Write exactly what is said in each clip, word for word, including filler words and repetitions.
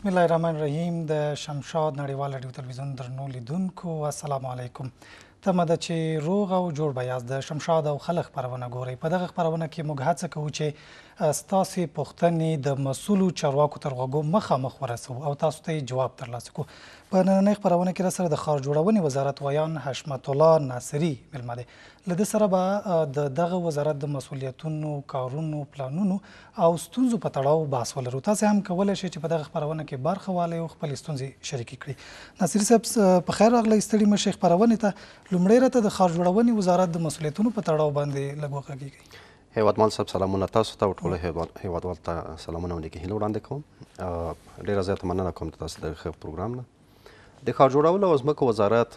بسم الله الرحمن الرحیم. د شمشاد نړیوال راډیو تلویزیون درنو لیدونکو السلام علیکم. تمه ده چې روغ او جوړ به یاست. د شمشاد او خلق خپرونه ګورئ. په دغه خپرونه کې موږ هڅه کوو چې ستاسې پوښتنې د مسؤلو چارواکو تر غوږو مخامخ ورسوو او تاسو ته جواب ترلاسه کړو. په نننۍ خپرونه کې راسره د ښار جوړونې وزارت ویان حشمت الله ناصري مېلمه دی. له ده سره به د دغه وزارت د مسؤلیتونو، کارونو، پلانونو او ستونزو په تړاو بحث ولرو. تاسې هم کولی شئ چې په دغه خپرونه کې برخه واخلئ او خپلې ستونزې شریکې کړي. ناصري صاحب په خیر راغلی، ستړي مه شئ. خپرونې ته لومړی راته د ښار جوړونې وزارت د مسؤلیتونو په تړاو باندې لږ وغږیږئ. هیوادمل صاحب سلامونه تاسو ته او ټولو هیوادوالو ته سلامونه او نیکې هیلې وړاندې کوم. ډېره زیاته مننه کوم د تاسو د ښه پروګرام نه. د ښار جوړولو او ځمکو وزارت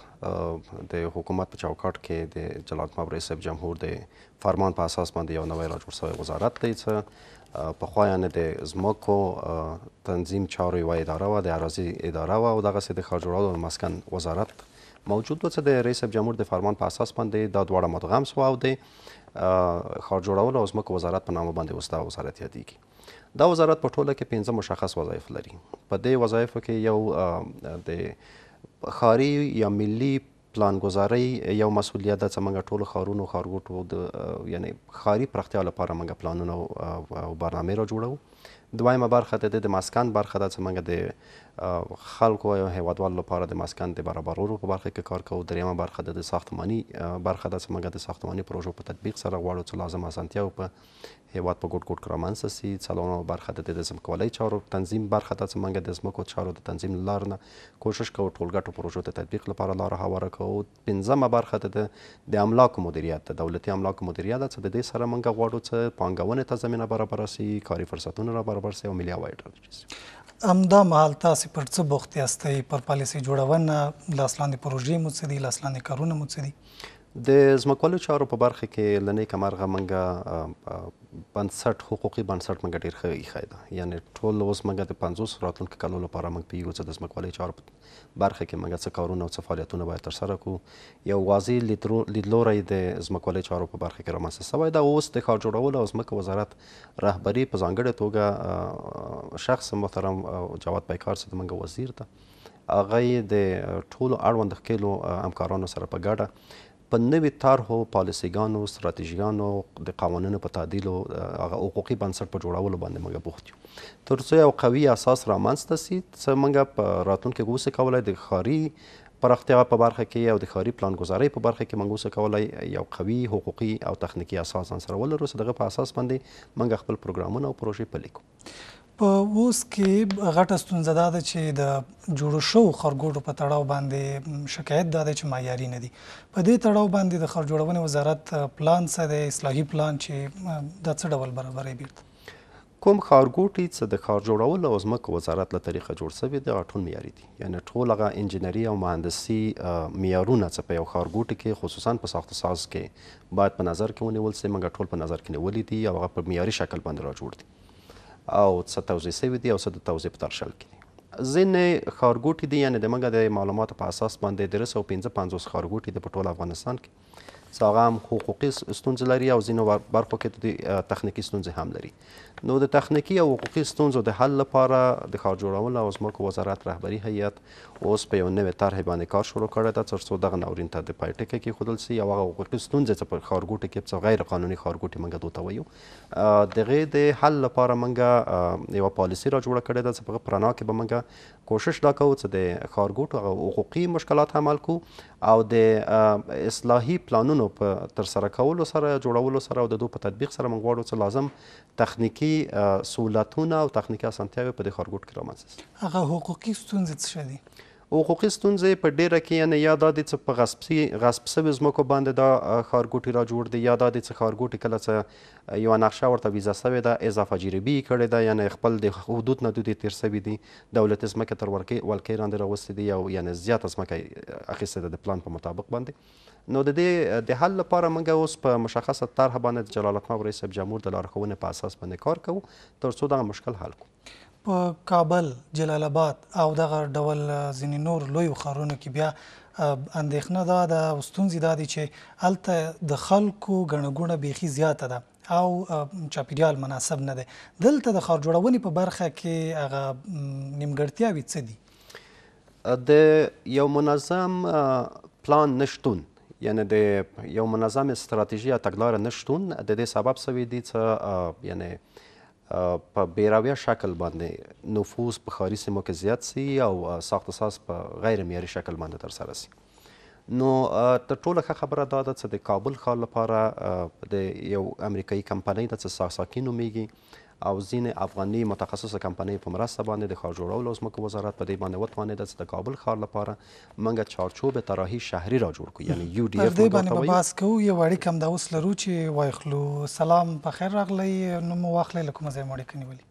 د حکومت په چوکاټ کې د جلال المآب رئیس صاحب جمهور د فرمان په اساس باندې یو نوی راجوړ شوی وزارت دی چې پخوا یعنې د ځمکو تنظیم چارو یوه اداره وه، د اراضي اداره وه، او دغسې د ښار جوړولو او مسکن وزارت موجود و چې د رئیس صاحب جمهور د فرمان په اساس باندې دا دواړه مدغم سوه او د ښار جوړولو او ځمکو وزارت په نامه باندې اوس دا وزارت یادیږي. دا وزارت په ټوله کې پنځه مشخص وظایف لري. په دې وظایفو کې یو د ښاري یا ملي پلانګذارۍ یو مسؤلیت ده چې موږ ټولو ښارونو ښارګوټو د یعنې ښاري پراختیا لپاره موږ پلانونه او برنامې را جوړوو. دویمه برخه د د مسکن برخه ده چې موږ د خلکو او هیوادوالو لپاره د مسکن د برابرولو په برخه کې کار کوو. دریمه برخه د ساختماني برخه ده چې موږ د ساختماني پروژو په تطبیق سره غواړو چې لازم اسانتیاو په هیواد په ګوټ ګوټ کې رامنځته سي. څلورمه برخه د د ځمکوالۍ چارو تنظیم برخه ده چې موږ د ځمکو چارو د تنظیم له لارې نه کوشش کوو ټولګټو پروژو د تطبیق لپاره لاره هواره کوو. پنځمه برخه د د املاکو مدیریت د دولتي املاکو مدیریت ده چې د دې سره موږ غواړو چې پانګونې ته زمینه برابره سي، کاري فرصتونه را برابر سي او ملي عواید راجلب سي. همدا مهال تاسې پر څه بوخت یاستئ؟ پر پالیسۍ جوړونه، لاس لاندې پروژې مو څه دي؟ لاس لاندې کارونه مو څه دي؟ د ځمکوالو چارو په برخه کې له نیکه مرغه موږ بنسټ حقوقي بنسټ موږ ډېر ښه ایښی ده. یعنې ټول اوس موږ د پنځوس راتلونکو کالو لپاره موږ پوهېږو چې د ځمکوالۍ چارو په برخه کې موږ څه کارونه او څه فعالیتونه باید ترسره کړو. یو واضح لیدلوری د ځمکوالۍ چارو په برخه کې رامنځته سوی ده. اوس د ښار جوړولو او ځمکو وزارت رهبري په ځانګړې توګه شخص محترم جواد پیکار چې زموږ وزیر ده، هغه یې د ټولو اړوند ښکېلو همکارانو سره په ګډه په نوي طرحو، پالیسیګانو، ستراتیژیګانو، د قوانینو په تعدیلو، هغه حقوقي بنسټ په جوړولو باندې موږ بوخت یو تر څو یو قوي اساس رامنځته سي چې موږ په راتلونکي کې اوسه کولی د ښاري پراختیا په برخه کې او د ښاري پلانګذارۍ په برخه کې موږ اوسه کولی یو قوي حقوقي او تخنیکي اساس ځان سره ولرو چې دغه په اساس باندې موږ خپل پروګرامونه او پروژې پلي کړو. په اوس کې غټه ستونزه دا ده چې د جوړو شوو ښارګوټو په تړاو باندې شکایت دا دی چې معیاري نه دي. په دې تړاو باندې د ښار جوړونې وزارت پلان څه دی، اصلاحي پلان چې دا څه ډول برابروي بیرته؟ کوم ښارګوټي چې د ښار جوړولو او ځمکو وزارت له طریقه جوړ سوي دي هغه ټول معیاري دي. یعنې ټول هغه انجینري او مهندسي معیارونه چې په یو ښارګوټي کې خصوصا په ساخت ساز کې باید په نظر کې ونیول سي موږ ټول په نظر کې نیولي دي او هغه په معیاري شکل باندې را جوړ دي او څه توضیح سوي دي او څه د توضیح په ترشل کې دي. ځینې ښارګوټي دي یعنې د موږ د معلوماتو په اساس باندې درې سوه پنځه پنځوس ښارګوټي دي په ټول افغانستان کې چې هغه هم حقوقي ستونزې لري او ځینو برخو کې د تخنیکي ستونزې هم لري. نو د تخنیکي او حقوقي ستونزو د حل لپاره د ښار جوړولو او ځمکو وزارت رهبري هیئت اوس په یو نوې طرحې باندې کار شروع کړی ده تر څو دغه ناورین ته د پای ټکی کېښودل سي او هغه حقوقي ستونزې چې په ښارګوټو کې څه غیر قانوني ښارګوټي موږ دوی ته وایو د هغې د حل لپاره موږ یوه پالیسي را جوړه کړې ده چې په هغه رڼا کې به موږ کوشش دا کوو چې د ښارګوټو هغه حقوقي مشکلات حل کړو او د اصلاحي پلانونو په ترسره کولو سره جوړولو سره او د دوی په تطبیق سره موږ غواړو چې لازم تخنیکي سهولتونه او تخنیکي اسانتیاوې په دې ښارګوټ کې رامنځته سي. هغه حقوقي ستونزې څه دي؟ حقوقي ستونزې په ډیره کې یعنې یا دا دي چې په غصب غصب سوي ځمکو باندې دا ښارګوټي را جوړ دي، یا دا دي چې ښارګوټي کله چې یوه نقشه ورته ویزه سوې ده اضافه جریبي یې کړې ده، یعنې خپل د حدود نه دوی تېر سوي دي، دولتي ځمکې تر ولکې لاندې راوستې دي او یعنې زیاته ځمکه یې اخیستې ده د پلان په مطابق باندې. نو د دې د حل لپاره موږ اوس په مشخصه طرحه باندې د جلال المآب رئیس صاحب جمهور د لارښوونې په اساس باندې کار کوو تر څو دغه مشکل حل کړو. په کابل، جلال آباد او دغه ډول ځینې نور لویو ښارونو کې بیا اندېښنه دا ده او ستونزې دا دي چې هلته د خلکو ګڼه ګوڼه بیخي زیاته ده. او چاپیریال مناسب نه دی. دلته د ښار جوړونې په برخه کې هغه نیمګړتیاوې څه دي؟ د یو منظم پلان نشتون، یعنی د یو منظم استراتیژي یا تګلاره نشتون د دې سبب سوی دی چې یعنی په بیراویه شکل باندې نفوذ په ښاري سیمو کې زیات سي او ساخت و ساز په غیر معیاري شکل باندې ترسره سي. نو تر ټوله ښه خبره دا ده چې د کابل ښار لپاره د یو امریکایي کمپنۍ ده چې ساساکي نومیږي او ځینې افغاني متخصصه کمپنۍ په مرسته باندې د ښار جوړولو او ځمکو وزارت په دې باندې وتوانېده چې د کابل ښار لپاره موږ چارچوب طراحي شهري را جوړ کړو، یعنی یو ډي اف. پر دې باندې به بحث کوو. یو اړیکه همدا اوس لرو چې وایخلو. سلام، په خیر راغلی. نوم مو واخلئ، له کومه ځایه مو اړیکه نیولې؟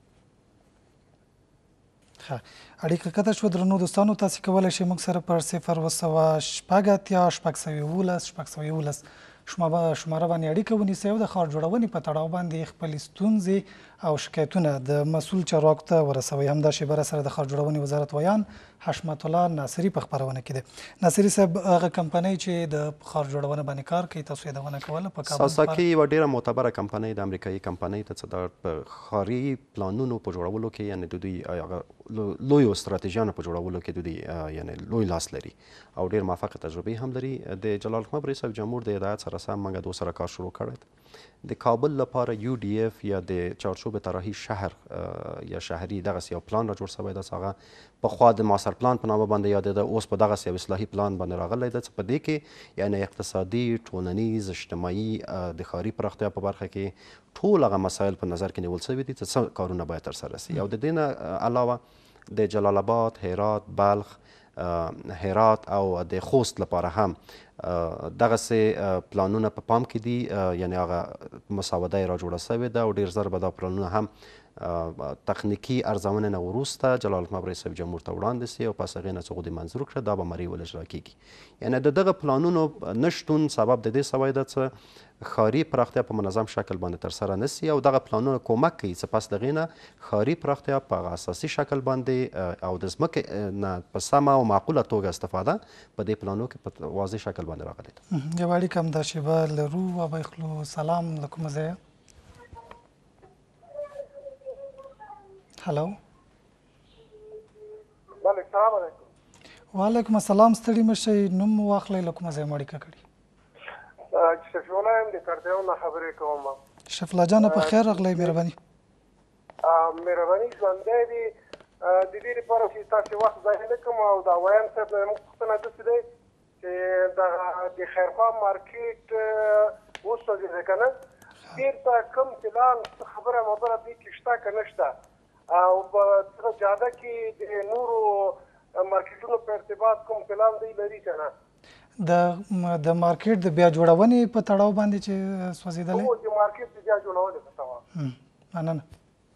ښه، اړیکه قطع شوه. درنو دوستانو، تاسې کولی شئ موږ سره پر صفر اوه سوه شپږ اتیا شپږ سوه یولس شپږ سوه یولس شماره باندې اړیکه ونیسئ او د ښار جوړونې په تړاو باندې خپلې ستونزې او شکایتونه د مسؤل چارواکو ته ورسوئ. همدا شیبه را سره د ښار جوړونې وزارت ویان حشمت الله ناصري په خپرونه کې دی. ناصري صاحب، هغه کمپنۍ چې د ښار جوړونه باندې کار کوي، تاسو یادونه کوله په کابل ساساکي یوه ډېره معتبره کمپنۍ د امریکایي کمپنۍ ته چې د په ښاري پلانونو په جوړولو کې، یعنې د دوی هغه لویو ستراتیژیانو په جوړولو کې د دوی یعنې لوی لاس لري او ډېر موفقه تجربې هم لري. د جلال الحمد رئیس جمهور د هدایت سره سم موږ د سره کار شروع کړی. د کابل لپاره یو ډي اف یا د چارچوب طراحي شهر یا شهري دغسې یو پلان را جوړ شوی ده چې هغه پخوا د ماستر پلان په نامه باندې یادېده، اوس په دغسې یو اصلاحي پلان باندې راغلی ده چې په دې کې یعنې اقتصادي، ټولنیز، اجتماعي، د ښاري پراختیا په برخه کې ټول هغه مسایل په نظر کې نیول شوي دي چې څه کارونه باید ترسره سي. او د دې نه علاوه د جلال آباد، هرات، بلخ، هرات او د خوست لپاره هم دغسې پلانونه په پام کې دي، یعنې هغه مسوده یې را جوړه سوې ده او ډېر زر به دا پلانونه هم تخنیکي ارزونې نه وروسته جلال الحمد رئیس جمهور ته وړاندې سي او پس هغې نه څه غوندې منظور کړه، دا به مرۍ ول اجرا کېږي. یعنې د دغه پلانونو نشتون سبب د دې سوی ده چې ښاري پراختیا په منظم شکل باندې ترسره نه سي او دغه پلانونه کومک کوي چې پس د هغې نه ښاري پراختیا په هغه اساسي شکل باندې او د ځمکې نه په سمه او معقوله توګه استفاده په دې پلانو کې په واضح شکل باندې راغلې ده. یوه اړیکه همدا شیبه لرو. وبایخلو. سلام، له کومه ځایه؟ هلو. بله، سلام علیکم. وعلیکم السلام. ستړي مه شئ، نوم مو واخلئ، له کومه ځایه مو اړیکه کړې؟ شفیع الله یم، د کړتیاو نه خبرې کوم. شفیع الله جانه، په خیر راغلی. مهرباني مهرباني ژوندی دي. د دې لپاره چې تاسې وخت ضایع نه کړم او دا ویان صاحب نه زموږ پوښتنه داسې دی چې دغه د خیرخوا مارکېټ وسوځېده که نه، بېرته کوم پلان څه خبره مبره دې کې شته که نه شته، او په دغه جاده کې د نورو مارکېټونو په ارتباط کوم پلان دی لري که نه؟ د د مارکېټ د بیا جوړونې په تړاو باندې چې سوځېدلی؟ هو، د مارکېټ د بیا جوړونې په تړاو. مننه.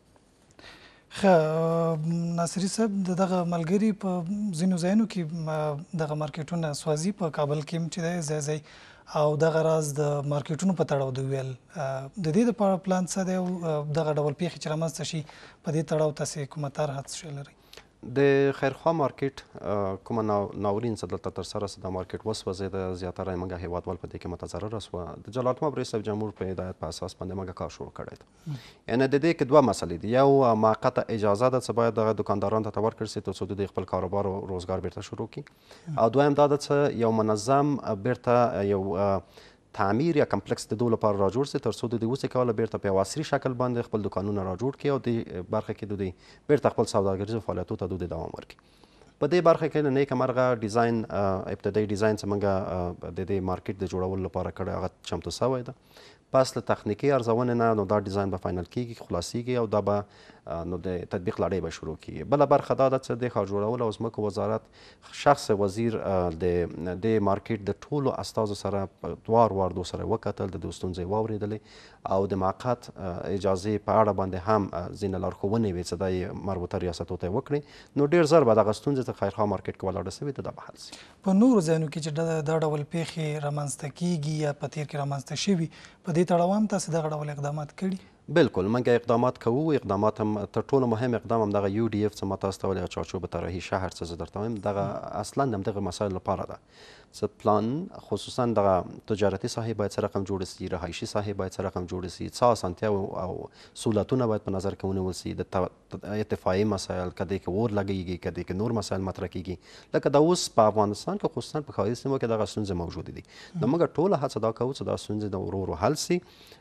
ښه، ناصري صاحب، د دغه ملګري په ځینو ځایونو کې دغه مارکېټونه سوځي، په کابل کې هم چې دی ځای ځای، او دغه راز د مارکېټونو په تړاو د ویل د دې دپاره پلان څه دی او دغه ډول پیښې چې رامنځته شي په دې تړاو تاسې کومه طرحه څه شی لرئ؟ د خیرخوا مارکېټ کومه ناورین چې دلته ترسره سه، دا مارکېټ وسوځېده، زیاتره یې موږ هېوادوال په دې کې متضرره سوه. د جلال الحمد رئیس جمهور په هدایت په اساس باندې موږ کار شروع کړی ده. یعنې د دې کې دوه مسلې دي. یو موقته اجازه ده چې باید دغه دکاندارانو ته ورکړل سي تر څو دوی خپل کاروبار او روزګار بیرته شروع کړي، او دویم دا ده چې یو منظم بیرته یو تعمیر یا کمپلکس د دوی لپاره را جوړ سي تر څو دوی وسې کولی بیرته په یو عصري شکل باندې خپل دکانونه را جوړ کړي او دې برخه کې دوی بیرته خپل سوداګریزو فعالیتونو ته دوی دوام ورکړي. په دې برخه کې له نیکه مرغه ډیزاین، ابتدایي ډیزاین چې موږ د دې مارکېټ د جوړولو لپاره کړی هغه چمتو سوی ده. پس له تخنیکي ارزونې نه نو دا ډیزاین به فاینل کېږي، خلاصېږي او دا به نو د تطبیق لړۍ به شروع کېږي. بله برخه دا ده چې د ښار جوړولو او ځمکو وزارت شخص وزیر د دې مارکېټ د ټولو استازو سره وار وار دو سره وکتل، د دوی ستونزې واورېدلې او د موقت اجازې په اړه باندې هم ځینې لارښوونې وې چې دا یې مربوطه ریاستو ته وکړي. نو ډېر زر به دغه ستونزې چې خیرخوا مارکېټ کې ولاړه سوې ده دا به حل سي. په نورو ځایونو کې چې دا ډول پیښې رامنځته کېږي یا په تېر کې رامنځته شوي، په دې تړاو هم تاسې دغه ډول اقدامات کړي؟ بالکل موږ اقدامات کوو. اقدامات هم تر ټولو مهم اقدام هم دغه یو ډي اف څه ما تاسو ته ویل چارچوب طراحي شهر څه زه درته وایم دغه اصلا د همدغه مسایلو لپاره ده. څه پلان خصوصا دغه تجارتي ساحې باید څه رقم جوړ سي، رهایشي ساحې باید څه رقم جوړ سي، څه اسانتیا او سهولتونه باید په نظر کې ونیول سي، د ارتفاعي مسایل که دې کې اور لګیږي که دې کې نور مسایل مطرح کیږي. لکه دا اوس په افغانستان کې خصوصا په ښاري سیمو کې دغه ستونزې موجودې دي. نو موږ ټوله هڅه دا کوو چې دا ستونزې د ورو ورو حل سي.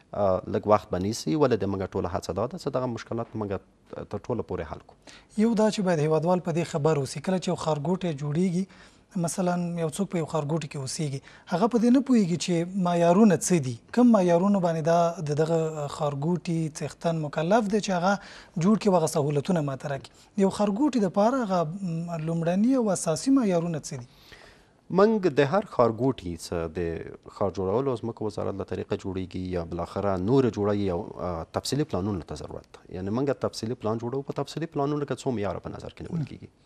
لږ وخت به نیسي ولې د موږ ټوله هڅه دا ده چې دغه مشکلات موږ تر ټوله پورې حل کړو. یو دا چې باید هیوادوال په دې خبر اوسي کله چې یو ښارګوټی جوړیږي، مثلا یو څوک په یو ښارګوټي کې اوسیږي، هغه په دې نه پوهیږي چې معیارونه څه دي، کوم معیارونه باندې دا د دغه ښارګوټي څښتن مکلف دی چې هغه جوړ کړي، هغه سهولتونه مطرح کړي. یو ښارګوټي دپاره هغه لومړني او اساسي معیارونه څه دي؟ موږ د هر ښارګوټي څه د ښار جوړولو او ځمکو وزارت له طریقه جوړیږي یا بالاخره نور جوړوي او تفصیلي پلانونو ته ضرورت ده. یعنې موږ تفصیلي پلان جوړوو. په تفصیلي پلانونو کې څو معیاره په نظر کې نیول کیږي.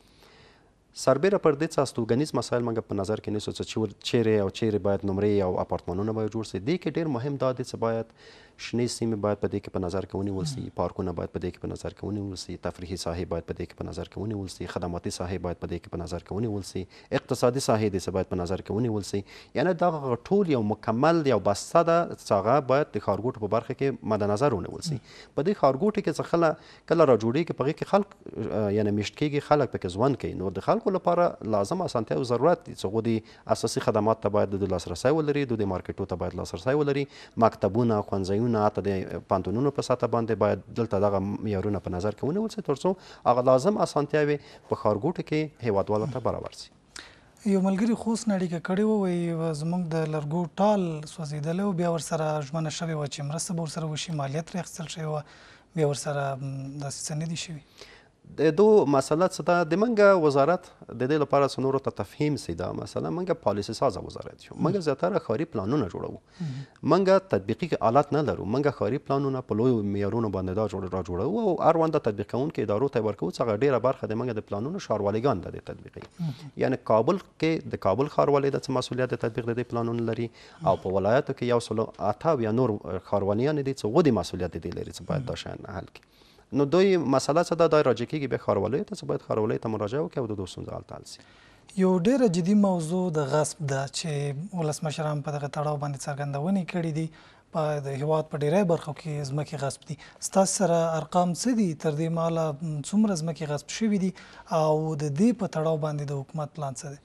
سربیره پر دې څه استوګنیز مسایل موږ په نظر کې نیسو چې چیرې او چیرې باید نمرې او اپارتمانونه باید جوړ سي. دې کې ډېر مهم دا دی چې باید شنې سیمې باید په دې کې په نظر کې ونیول سي، پارکونه باید په دې کې په نظر کې ونیول سي، تفریحي ساحې باید په دې کې په نظر کې ونیول سي، خدماتي ساحې باید په دې کې په نظر کې ونیول سي، اقتصادي ساحې دې څه باید په نظر کې ونیول سي. یعنې دغه ټول یو مکمل یو بسته ده چې هغه باید د ښارګوټو په برخه کې مد نظر ونیول سي. په دې ښارګوټي کې څه خله کله را جوړېږي په هغې کې خلک یعنې میشت کېږي، خلک پکې ژوند کوي. نو د خلکو لپاره لازم اسانتیا او ضرورت دي چې هغوی د اساسي خدمات ته باید د لاسرسی ولري، د مارکیټو ته باید لاسرسی ولري، مکتبونه، ښوونځیونه، حتی د پانتونونو په سطح باندې باید دلته دغه معیارونه په نظر کې ونیول سي تر څو هغه لازم اسانتیاوې په ښارګوټو کې هیوادوالو ته برابر سي. یو ملګري خوست نه اړیکه کړې وه، وایي زموږ د لرګو ټال سوځېدلی و، بیا ورسره ژمنه شوې وه چې مرسته به ورسره وشي، مالیه ترې اخیستل شوې وه، بیا ورسره داسې څه نه دي شوي. د دو مسله څه ده د موږ وزارت د دې لپاره چې نورو ته تفهیم سي دا مسله موږ پالیسي سازه وزارت یو. موږ زیاتره ښاري پلانونه جوړوو، موږ تطبیقي آلات نه لرو. موږ ښاري پلانونه په لویو معیارونو باندې دا جوړ را جوړوو او هر ونده تطبیق کوونکو ادارو ته ورکوو چې هغه ډېره برخه د موږ د پلانونو ښاروالګان ده د تطبیقي. یعنې کابل کې د کابل ښاروالۍ د څه مسؤلیت د تطبیق د دې پلانونو لري او په ولایاتو کې یو سلو اته یا نور ښارواليان دي چې هغوی د مسؤلیت د دې لري چې باید دا شیان حل کړي. نو دوی مسله څه ده دا راجع کېږي بیا ښاروالۍ ته چې باید ښاروالۍ ته مراجعه وکړي او د دو ستونزه حل ته حل سي. یو ډېره جدي موضوع د غصب ده چې ولسمشران په دغه تړاو باندې څرګندونې کړي دي. په د هېواد په ډېری برخو کې ځمکې غصب دي. ستاسو سره ارقام څه دي؟ تر دې مهاله څومره ځمکې غصب شوي دي او د دې په تړاو باندې د حکومت پلان څه دی؟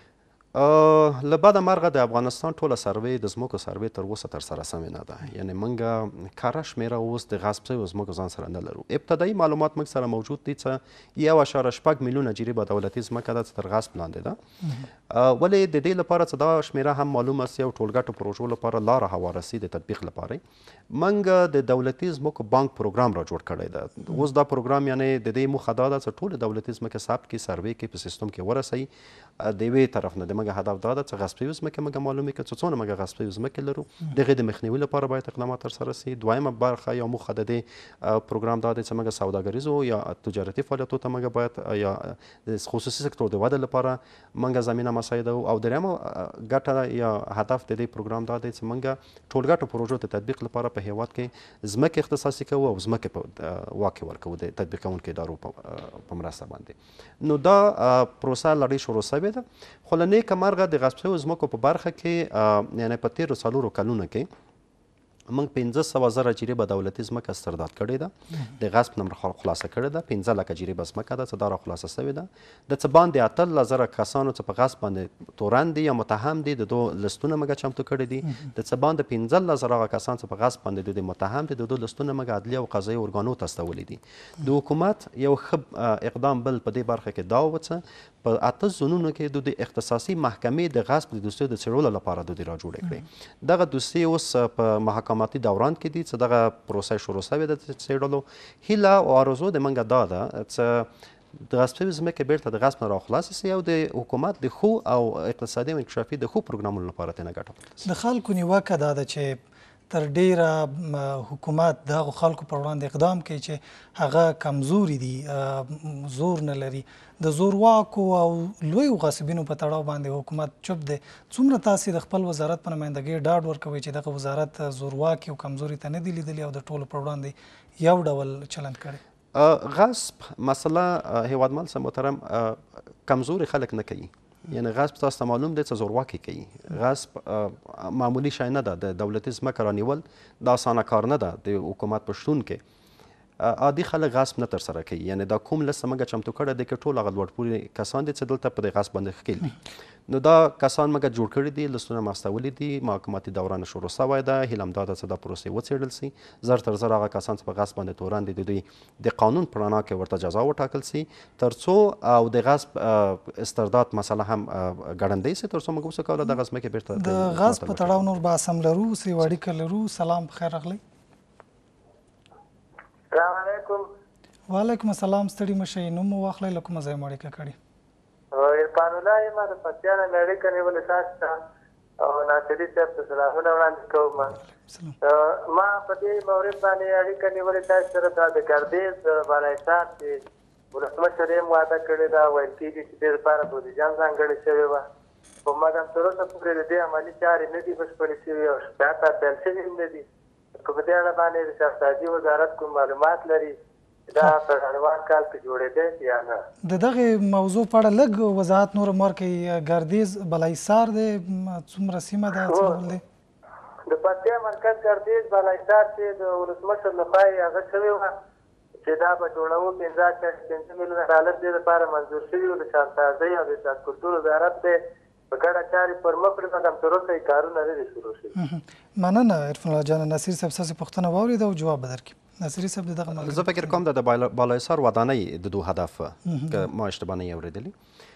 له بده مرغه د افغانستان ټوله سروې د ځمکو سروې تر اوسه ترسره سوې نه ده. یعنې موږ کره شمېره اوس د غصب شویو ځمکو ځان سره نه لرو. ابتدایي معلومات موږ سره موجود دي چې یو اعشاریه شپږ میلیونه جریبه دولتي ځمکه ده چې تر غصب لاندې ده. ولې د دې لپاره چې دا شمېره هم معلومه سي او ټولګټو پروژو لپاره لاره هواره سي د تطبیق لپاره موږ د دولتي ځمکو بانک پروګرام را جوړ کړی ده. اوس دا پروګرام یعنې د دې موخه دا ده چې ټولې دولتي ځمکې ثبت کړي، سروې کړي، په سیستم کې ورسوي. د یوې طرف نه د موږ هدف دا ده چې غصب شویو ځمکې موږ معلومې کړو چې څومره موږ غصب شویو ځمکې لرو. د هغې د مخنیوي لپاره باید اقدامات ترسره سي. دویمه برخه یا موخه د دې پروګرام دا دی چې موږ سوداګریزو یا تجارتي فعالیتو ته موږ باید یا د خصوصي سکتور د وده لپاره موږ زمینه مساعدو. او دریمه ګټه یا هدف د دې پروګرام دا دی چې موږ ټولګټو پروژو د تطبیق لپاره په هیواد کې ځمکې اختصاصي کوو او ځمکې په واک کې ورکوو د تطبیق کوونکو ادارو په مرسته باندې. نو دا پروسه لړۍ شروع سوې ده. خو له نیکه مرغه د غصب شویو ځمکو په برخه کې یعنې په تېرو څلورو کلونو کې موږ پنځه سوه زره جریبه دولتي ځمکه استرداد کړې ده، د غصب نه خلاصه کړې ده. پنځه لکه جریبه ځمکه ده چې دا را خلاصه سوې ده. د څه باندې اتلس زره کسانو چې په غصب باندې تورن دي یا متهم دي د دو لستونه موږ چمتو کړي دي. د څه باندې پنځلس زره هغه کسان چې په غصب باندې د متهم دي د دو لستونه موږ عدلیه او قضایي ارګانو ته استولي دي. د حکومت یو ښه اقدام بل په دې برخه کې دا و چې په اته زونونو کې د اختصاصي محکمې د غصب د دوسیو د څېړلو لپاره د دوی را جوړې کړې. دغه دوسیې اوس په محکماتي دوران کې دي چې دغه پروسه شروع سوې ده د څېړلو. هیله او آرزو د موږ دا ده چې د غصب شویو ځمکې بیرته د غصب نه راخلاصې سي او د حکومت د ښو او اقتصادي او انکشافي د ښو پروګرامونو لپاره ترې نه ګټه پورته سي. د خلکو نیوکه دا ده چې تر ډیره حکومت د هغو خلکو پر وړاندې اقدام کوي چې هغه کمزوري دي، زور نه لري. د زورواکو او لویو غاصبینو په تړاو باندې حکومت چوپ دی. څومره تاسې د خپل وزارت په نمایندګۍ ډاډ ورکوئ چې دغه وزارت زورواکي او کمزوري ته نه دي لیدلي او د ټولو پر وړاندې یو ډول چلند کړی؟ غصب مسله هیوادمال صاحب محترم کمزوري خلک نه کوي. یعنی غصب تاسو ته معلوم دی چې زورواکي کوي. غصب معمولی شی نه ده. د دولتي ځمکه رانیول دا اسانه کار نه ده د حکومت په شتون کې. عادي خلک غصب نه ترسره کوي. یعنی دا کوم لست موږ چمتو کړی دی که ټول هغه لوړپوړي کسان دي چې دلته په دې غصب باندې ښکیل دي، نو دا کسان موږ جوړ کړي دي، لستونه ماستولي دي، محاکماتي دوران شروع سوی ده. هیله همدا ده چې دا پروسې وڅېړل سي، زر تر زر هغه کسان چې په غصب باندې تورن دي د دوی د قانون په رڼا کې ورته جزا وټاکل سي، تر څو او د غصب استرداد مسله هم ګړندۍ سي، تر څو موږ وسو کولی دغه ځمکې بېرته د غصب په تړاو نور به اسم لرو، سی اړیکه لرو. سلام بخیر راغلی. السلام علیکم. وعلیکم السلام. ستړي مه شئ. نوم مو واخلئ، له کومه ځایه مو اړیکه کړې؟ عرفان الله یم، د پکتیا نه مې اړیکه نیولې تاسو ته او ناصري صاحب ته سلامونه وړاندې کوم. ما په دې مورد باندې اړیکه نیولې تاسو سره دا د ګردیز د بالاحصار چې ولسمشر یې وعده کړې ده، ویل کېږي چې دې لپاره بودیجه هم ځانګړې شوې وه، خو مګر تر اوسه پورې د دې عملي چارې نه دي بشپړې شوې او شکایت پیل شوي هم نه دي. که په دې اړه باندې د شهزادي وزارت کوم معلومات لري دا په نړیوال کال کې جوړېدی یا نه؟ د دغې موضوع په اړه لږ وضاحت نور هم ورکوي. ګردیز بالاحصار دی، څومره سیمه ده، څه ډول دی؟ د پکتیا مرکز ګردیز بالاحصار چې د ولسمشر لخوا یې هغه شوې وه چې دا به جوړوو، پنځه اشاریه پنځه میلیونه ډالر دې لپاره منظور شوي وو. د شانتازۍ او د اطلاعات کلتور وزارت دی په ګډه چارې پر مخ وړي، مګر تر اوسه یې کارونه نه دي شروع شوي. مننه عرفان الله جان. نصیر صاحب ستاسې پوښتنه واورېده او جواب به درکړي. نصیري صاحب د دغه زه فکر کوم د بالاحصار ودانۍ د دو هدف که ما اشتباه نه اورېدلي،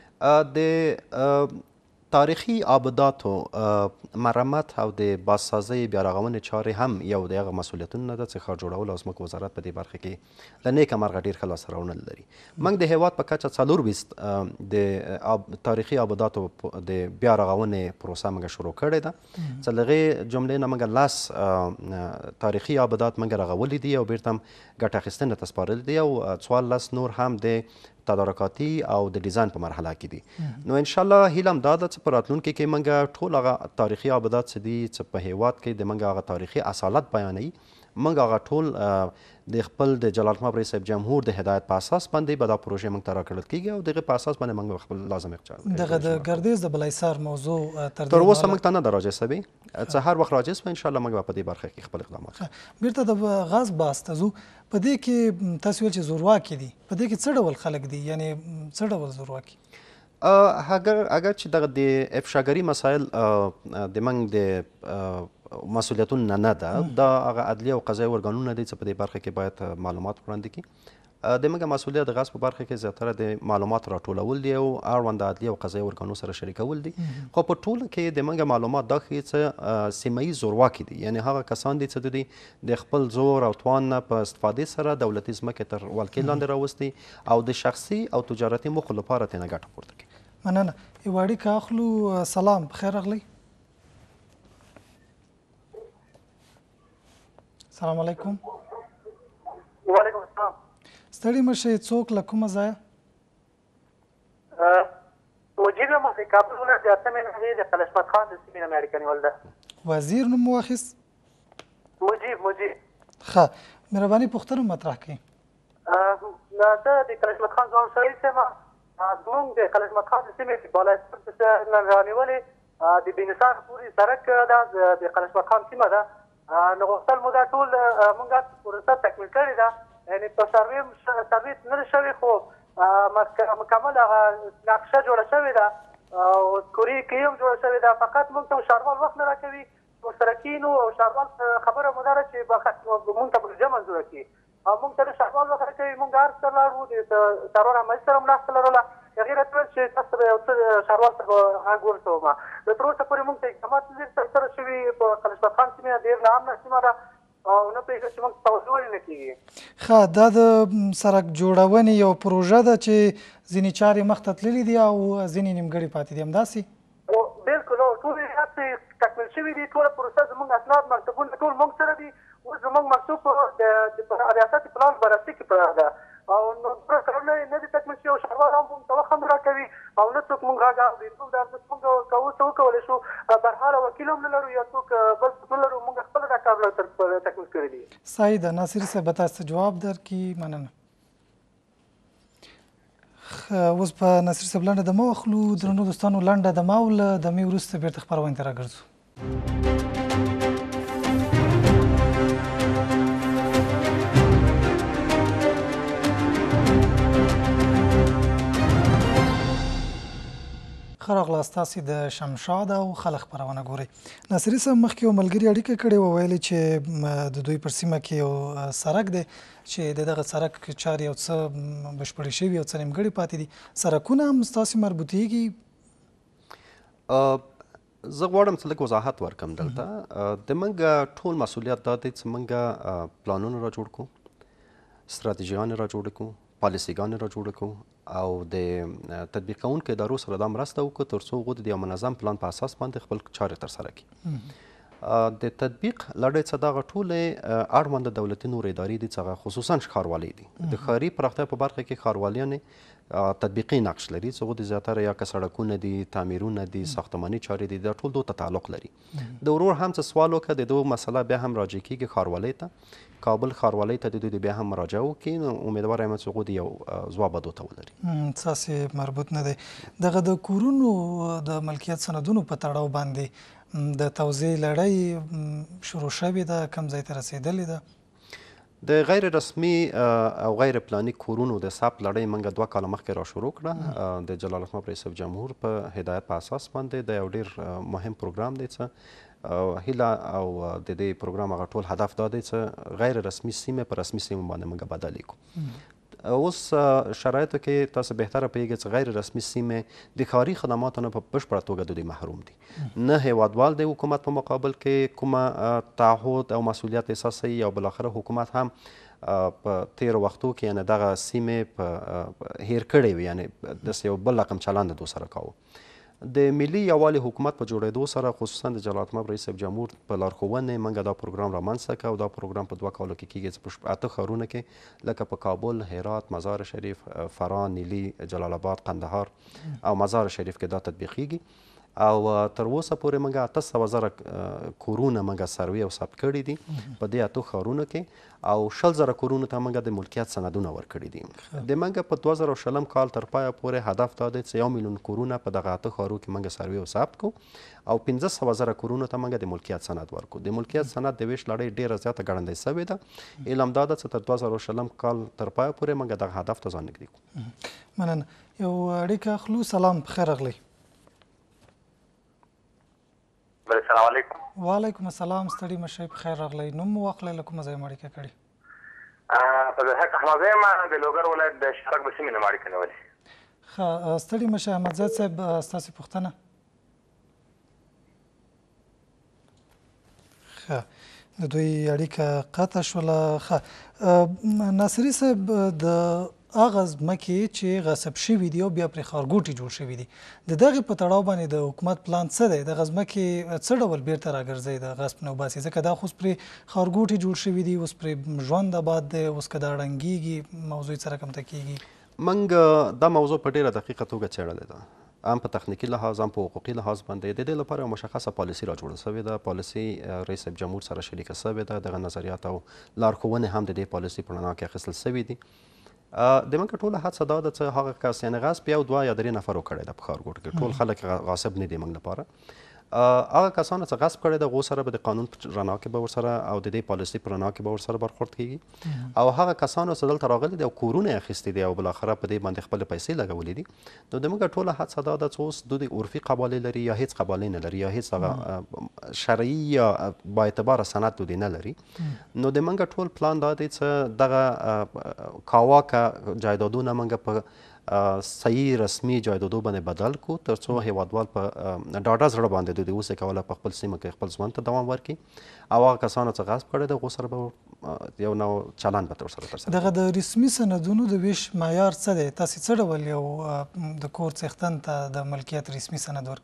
د تاریخي آباداتو مرمت او د بازسازۍ بیارغونې چارې هم یو د هغه مسؤلیتونو نه ده چې ښار جوړول او ځمکو وزارت په دې برخه کې له نیکه مرغه ډېر ښه لاسته راوړنه لري. موږ د هېواد په کچه څلور ویشت د تاریخي آباداتو د بیارغونې پروسه موږ شروع کړې ده، چې له هغې جملې نه موږ لس تاریخي آبادات موږ رغولي دي او بېرته هم ګټه اخیستنې ته سپارلي دي او څوارلس نور هم د تدارکاتي او د ډیزاین په مرحله کې دي. نو انشاءالله هیله همدا ده چې په راتلونکي کې موږ ټول هغه تاریخي آبادات چې دي چې په هیواد کې د موږ هغه تاریخي اصالت بیانوي، موږ هغه ټول د خپل د جلال محمد رئیس صاحب جمهور د هدایت په اساس باندې به دا پروژې موږ ته راکړل کېږي او دغه په اساس باندې موږ خپل لازم اقدام دغه د ګردیز د بالاحصار موضوع تر اوسه موږ ته نه ده راجع سوی، چې هر وخت راجع سوی انشاءالله موږ به په دې برخه کې خپل اقدامات. بیرته د غاز بحث ته ځو. په دې کې تاسو ویل چې زورواکي دي، په دې کې څه ډول خلک دي، یعنی څه ډول زورواکي؟ اگر اگر چې دغه د افشاګري مسایل د موږ د مسؤلیتونو نه نه ده، دا هغه عدلیه او قضایي ارګانونه دي چې په دې برخه کې باید معلومات وړاندې کړي. د موږ مسؤلیت د غصب په برخه کې زیاتره د معلومات راټولول دي او اړوند عدلیه او قضایي ارګانونو سره شریکول دي، خو په ټوله کې د موږ معلومات دا ښیي چې سیمه ییز زورواکي دي، یعنې هغه کسان دي چې د دوی د خپل زور او توان نه په استفادې سره دولتي ځمکې تر ولکې لاندې راوستي او د شخصي او تجارتي موخو لپاره ترېنه ګټه پورته کوي. مننه. یوه اړیکه اخلو. سلام بخیر راغلی. السلام علیکم. وعلیکم السلام. ستړي مه شئ. څوک له کومه ځایه؟ مجیب یم، د کابل ولایت د اتمې ناحیې د قلشمت خان د سیمې نه مې اړیکه نیول ده. وزیر نوم مو واخیست؟ مجیب مجیب. ښه، مهرباني پوښتنه مطرح کړئ. زه د قلشمت خان ځوان سړی یم. زموږ د قلشمت خان د سیمې بالاحصار نه رانیولې د بېنسار پورې سړک دا د قلشمت خان سیمه ده، نو غوښتل مو دا ټول مونږ پروسه تکمیل کړې ده، یعنې په سروې سروې نه ده شوې، خو مکمل هغه نقشه جوړه شوې ده او کوري کې هم جوړه شوې ده، فقط مونږ ته ښاروال وخت نه راکوي. ورسره کښېنو او ښاروال خبره مو دا ده چې مونږ ته بودیجه منظوره کړي او مونږ ته د ښاروال وخت راکوي. مونږ هر څه لاړو، د څارنوال عملي سره مرسته لرله، هغې راته ویل چې تاسو ته یو څه ښاروال ته به غږ ورسوم. د تر اوسه پورې مونږ ته اقدامات نه دي ترسره شوي. په قلشمت خان سیمه ډېر ناامنه سیمه ده او نه پوهېږم چې مونږ ته توجه ولې نه کېږي. ښه، دا د سړک جوړونې یو پروژه ده چې ځینې چارې مخته تللي دي او ځینې نیمګړې پاتې دي، همداسې؟ بلکل هو، ټول هڅې تکمیل شوي دي. ټوله پروسه زموږ اسناد مکتوبونه ټول موږ سره دي. اوس زموږ مکتوب د ریاست پلان بررسي کې پرته ده او نو کارونه نه دي تکمیل شوي او ښاروال هم موږ ته وخت هم راکوي او نه څوک موږ غږ اوري. څوک دا موږ که اوس څه وکولی شو، برحاله وکیل هم نه لرو یا څوک بل څوک نه لرو. موږ خپله دا کارونه تکمیل کړي دي. صحیح ده. ناصري صاحب به تاسو ته جواب درکړي. مننه. اوس په ناصري صاحب لنډه دمه واخلو. درنو دوستانو، لنډه دمه او له دمې وروسته بېرته خپرونې ته راګرځو. ښه راغلاست. تاسې د شمشاد او خلق خپرونه ګورئ. ناصري صاحب مخکې یو ملګري اړیکه کړې وه، ویلې چې د دوی پر سیمه کې یو سړک دی چې د دغه سړک چارې یو څه بشپړې شوي او څه نیمګړې پاتې دي. سړکونه هم ستاسې مربوطېږي؟ زه غواړم څه لږ وضاحت ورکړم دلته. د موږ ټول مسؤلیت دا دی چې موږ پلانونه را جوړ کړو، ستراتیژیانې را جوړې کړو، پالیسیګانې را جوړې کړو او د تطبیق کوونکو ادارو سره دا مرسته وکړو تر څو هغوی د یو منظم پلان په اساس باندې خپل چارې ترسره کړي. د تطبیق لړۍ څه دغه ټولې اړونده دولتي نورې ادارې دي چې هغه خصوصا ښاروالۍ دي. د ښاري پراختیا په برخه کې ښارولیانې تطبیقي نقش لري چې هغوی د زیاتره یا که سړکونه دي، تعمیرونه دي، ساختماني چارې دي، دا ټول دو ته تعلق لري. د ورور هم څه سوال وکړه، د دو مسله بیا هم راجع کېږي ښاروالۍ ته. کابل ښاروالۍ ته د دوی بیا هم مراجعه وکړي. نو امیدواره یم چې هغوی د یو ځواب به دوته ولري. ستاسې مربوط نه دی. دغه د کورونو د ملکیت سندونو په تړاو باندې د توزیع لړۍ شروع شوې ده، کوم ځای ته رسېدلې ده؟ د غیر رسمي او غیر پلاني کورونو د ثبت لړۍ موږ دوه کاله مخکې را شروع کړه. د جلال الحمد رئیس جمهور په هدایت په اساس باندې د یو ډېر مهم پروګرام دی چې هیله او د دې پروګرام هغه ټول هدف دا دی چې غیر رسمي سیمې په رسمي سیمو باندې موږ بدلې کړو. اوس شرایطو کې تاسو بهتره پوهیږئ چې غیر رسمي سیمې د ښاري خدماتو نه په بشپړه توګه د دوی محروم دي. نه هیوادوال د حکومت په مقابل کې کومه تعهد او مسؤلیت احساسوي او بالاخره حکومت هم په تیرو وختو کې یعنې دغه سیمې په هیر کړې وي، یعنې داسې یو بل رقم چلند د دوی سره کاوه. د ملي یووالي حکومت په جوړېدو سره خصوصا د جلال الحمد رئیس جمهور په لارښوونې موږ دا پروګرام رامنځته کړ او دا پروګرام په دوه کالو کې کېږي چې په اته ښارونه کې لکه په کابل، هرات، مزار شریف، فراه، نیلي، جلال آباد، قندهار او مزار شریف کې دا تطبیقیږي. او تر اوسه پورې موږ اته سوه زره کورونه موږ سروي او ثبت کړي دي په دې اتو ښارونو کې او شل زره کورونو ته موږ د ملکیت سندونه ورکړي دي. د موږ په دوه زره شلم کال تر پایه پورې هدف دا دی چې یو میلیون کورونه په دغه اته ښارو کې موږ سروي او ثبت کړو او پنځه سوه زره کورونو ته موږ د ملکیت سند ورکړو. د ملکیت سند د ویش لړۍ ډېره زیاته ګړندۍ سوې ده. علم دا ده چې تر دوه زره شلم کال تر پایه پورې موږ دغه هدف ته ځان نږدې کړو. مننه. یو اړیکه اخلو. سلام، بخیر راغلی. السلام علیکم. وعلیکم السلام. ستړي مه شئ، بخیر راغلی. نوم مو واخلئ، له کومه ځایه مو اړیکه کړې؟ په ضحاک احمد یم، د لوګر ولایت د شارک د سیمې نه مو اړیکه نیولې. ښه، ستړي مه شئ. احمدزاد صاحب، ستاسې پوښتنه؟ ښه، د دوی اړیکه قطع شوله. ښه، ناصري صاحب، د هغه ځمکې چې غصب شوي دي او بیا پرې ښارګوټي جوړ شوي دي، د دغې په تړاو باندې د حکومت پلان څه دی؟ دغه ځمکې څه ډول بیرته راګرځئ د غصب نه وباسي؟ ځکه دا خو اوس پرې ښارګوټي جوړ شوي دي، اوس پرې ژوند آباد دی، اوس که دا ړنګېږي موضوع څه رقم ته کېږي؟ موږ دا موضوع په ډېره دقیقه توګه څېړلې ده، هم په تخنیکي لحاظ هم په حقوقي لحاظ باندې. د دې لپاره یو مشخصه پالیسي را جوړه سوې ده. پالیسي رئیس جمهور سره شریکه سوې ده. دغه نظریات او لارښوونې هم د دې پالیسي په رڼا کې اخیستل سوي دي. د موږ ټوله هڅه دا ده چې هغه کس یعنې غصب یو دوه یا درې نفرو کړی ده په ښارګوټ کې. ټول خلک غاصب نه دي موږ لپاره. هغه کسانو چې غصب کړی ده هغو سره به د قانون په رڼا کې به ورسره او د دې پالیسي په رڼا کې به ورسره برخورد کېږي. او هغه کسانو چې دلته راغلي دي او کورونه یې اخیستي دي او بالاخره په دې باندې خپلې پیسې لګولې دي، نو د موږ ټوله هڅه دا ده چې اوس دوی عرفي قبالې لري یا هېڅ قبالې نه لري یا هېڅ هغه شرعي یا با اعتباره سند دوی نه لري. نو د موږ ټول پلان دا دی چې دغه کاواکه جایدادونه موږ په صحیح رسمي جایدادو باندې بدل کو تر څو هیوادوال په ډاډه زړه باندې دوی اوسې کولی په خپل سیمه کې خپل ژوند ته دوام ورکړي او هغه کسانو چې غصب کړی دی هغو سره به یو نوع چلند به ورسره ترسره. دغه د رسمي سندونو د ویش معیار څه دی؟ تاسې څه ډول یو د کور څښتن ته د ملکیت رسمي سند ورکوئ؟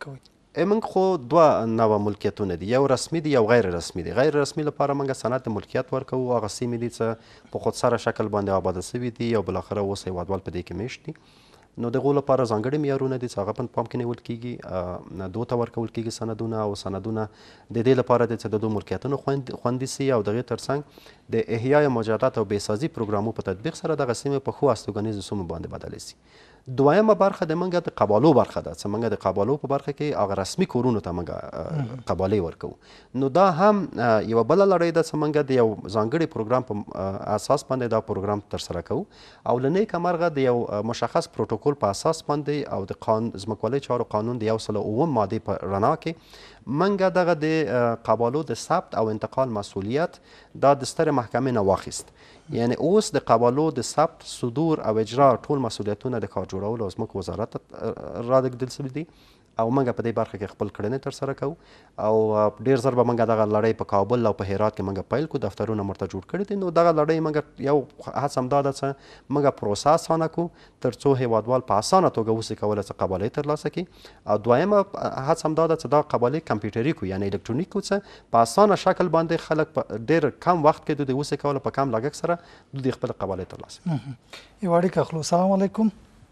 موږ خو دوه نوع ملکیتونه دي، یو رسمي دي یو غیر رسمي دي. غیر رسمي لپاره موږ سند د ملکیت ورکوو، هغه سیمې دي چې په خودسره شکل باندې آباده سوي دي او بالاخره اوس هېوادوال په دې کې میشت دي. نو د هغو لپاره ځانګړي معیارونه دي چې هغه په پام کې نیول کېږي، دو ته ورکول کېږي سندونه، او سندونه د دې لپاره دي چې د دوی ملکیتونه خوندي سي او د هغې تر څنګ د احیای مجادات او بېسازي پروګرامو په تطبیق سره دغه سیمې په ښو استوګنیزو سیمو باندې بدلې سي. دویمه برخه د منګه د قبالو برخه ده چې منګه د قبالو په برخه کې هغه رسمي کورونو ته منګه قبالې ورکوو. نو دا هم یوه بله لړۍ ده چې منګه د یو ځانګړي پروګرام په اساس باندې دا پروګرام ترسره کوو، او له نیکه مرغه د یو مشخص پروتوکول په اساس باندې او د قانون ځمکوالۍ چارو قانون د یو سل اووم مادې په رڼا کې منګه دغه د قبالو د ثبت او انتقال مسؤلیت دا د سترې محکمې نه واخیست. یعنی اوس د قبالو د ثبت، صدور او اجرا ټول مسؤلیتونه د کار جوړولو او ځمکو وزارت را لېږدول سوي دي، او موږ په دې برخه کې خپل کړنې ترسره کوو. او ډېر زر به موږ دغه لړۍ په کابل او په هرات کې موږ پیل کړو، دفترونه مرته جوړ کړي دي. نو دغه لړۍ موږ یو هڅه همدا ده چې موږ پروسه اسانه کړو تر څو هېوادوال په اسانه توګه وسي کولی چې قبالۍ ترلاسه کړي. او دویمه هڅه همدا ده چې دا قبالۍ کمپیوټري کړو، یعنې الکترونیک کړو چې په اسانه شکل باندې خلک په ډېر کم وخت کې دوی وسي کولی په کم لګښت سره دوی خپله قبالۍ ترلاسه کړي. یو اړیکه اخلو. السلام علیکم.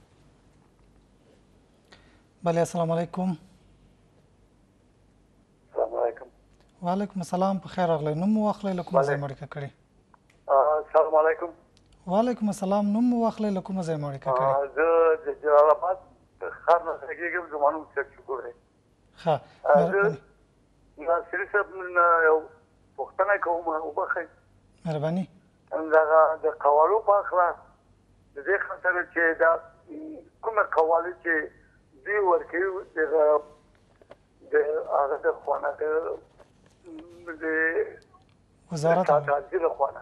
بله السلام علیکم. السلام علیکم. وعلیکم السلام. په خیر راغلی. نوم مو واخلئ له کومه ځای مو اړیکه کړې؟ السلام علیکم. وعلیکم السلام. نوم مو واخلئ له کومه ځای مو اړیکه کړې؟ زه د جلال آباد ښار نه غږېږم، زما نوم سید شکور دی. ښه زه ناصري صاحب نه یو پوښتنه کوم، وبخئ. مهرباني. دغه د قوالو په هکله د دې خاطر چې دا کومه قوالې چې دوی ورکوي دغه د هغه د خوا نه د وزارت تعدیل له خوا نه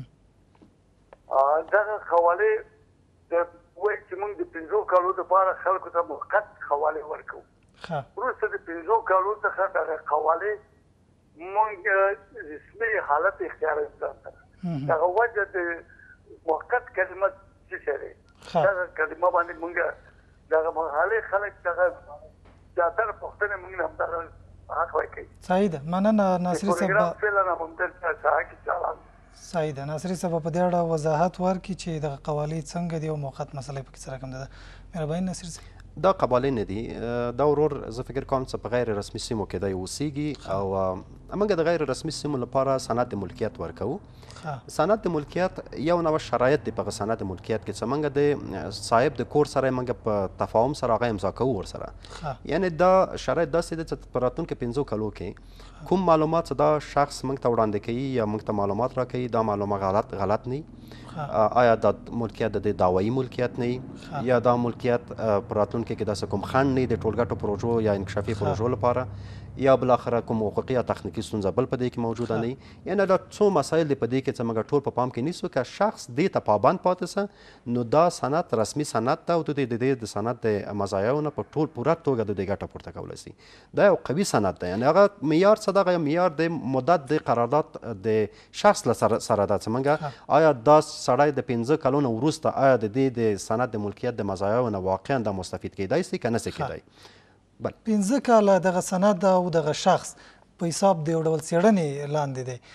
دغه قوالې د وایي چې موږ د پنځو کالو دپاره خلکو ته موقت قوالې ورکوو. وروسته د پنځو کالو څخه دغه قوالې موږ رسمي حالت اختیاروي ځان ته. دغه وجه د موقت کلمه څه شی دی؟ دغه کلمه باندې موږ دغه محلې خلک دغه زیاتره پوښتنې موږ نه همدغه حق ورکوي. صحیح ده. مننه ناصري صاحب. پروګرام فعلا همدلته ساحه کې چالان. صحیح ده. ناصري صاحب په دې اړه وضاحت ورکړي چې دغه قوالې څنګه دي او موقت مسله پکې سره کوم ده. مهرباني ناصري صاحب. دا قبالې نه دي، دا ورور زه فکر کوم چې په غیر رسمي سیمو کې دی اوسیږي، او موږ د غیر رسمي سیمو لپاره سند د ملکیت ورکوو. سند د ملکیت یو نوع شرایط دی په هغه سند د ملکیت کې چې موږ د صاحب د کور سره موږ په تفاهم سره هغه امضا کوو ورسره. یعنې دا شرایط داسې دی چې په راتلونکي پنځو کالو کې کوم معلومات چې دا شخص موږ ته وړاندې کوي یا موږ ته معلومات راکوي دا معلومات غلط غلط نه آیا دا ملکیت د دعوایي ملکیت نه یا دا ملکیت په راتلونکي کې داسې کوم خنډ نه د ټولګټو پروژو یا انکشافي پروژو لپاره یا بالاخره کوم حقوقي یا تخنیکي ستونزه بل په دې کې موجوده نه وي. یعنې دا څو مسایل دي په دې کې چې موږ ټول په پام کې نیسو که شخص دې ته پابند پاتې سه نو دا سند رسمي سند ده او د دې د سند د مزایاو نه په ټول پوره توګه د دې ګټه پورته کولی سي. دا یو قوي سند ده. یعنې هغه معیار څه دغه معیار د مدت د قرارداد د شخص له سره ده چې موږ آیا دا سړی د پنځه کلونو وروسته آیا د دې د سند د ملکیت د مزایاو نه واقعا د مستفید کیدای سي که نه سي کیدای. پنځه کاله دغه سند او دغه شخص په حساب د یو ډول څېړنې لاندې دی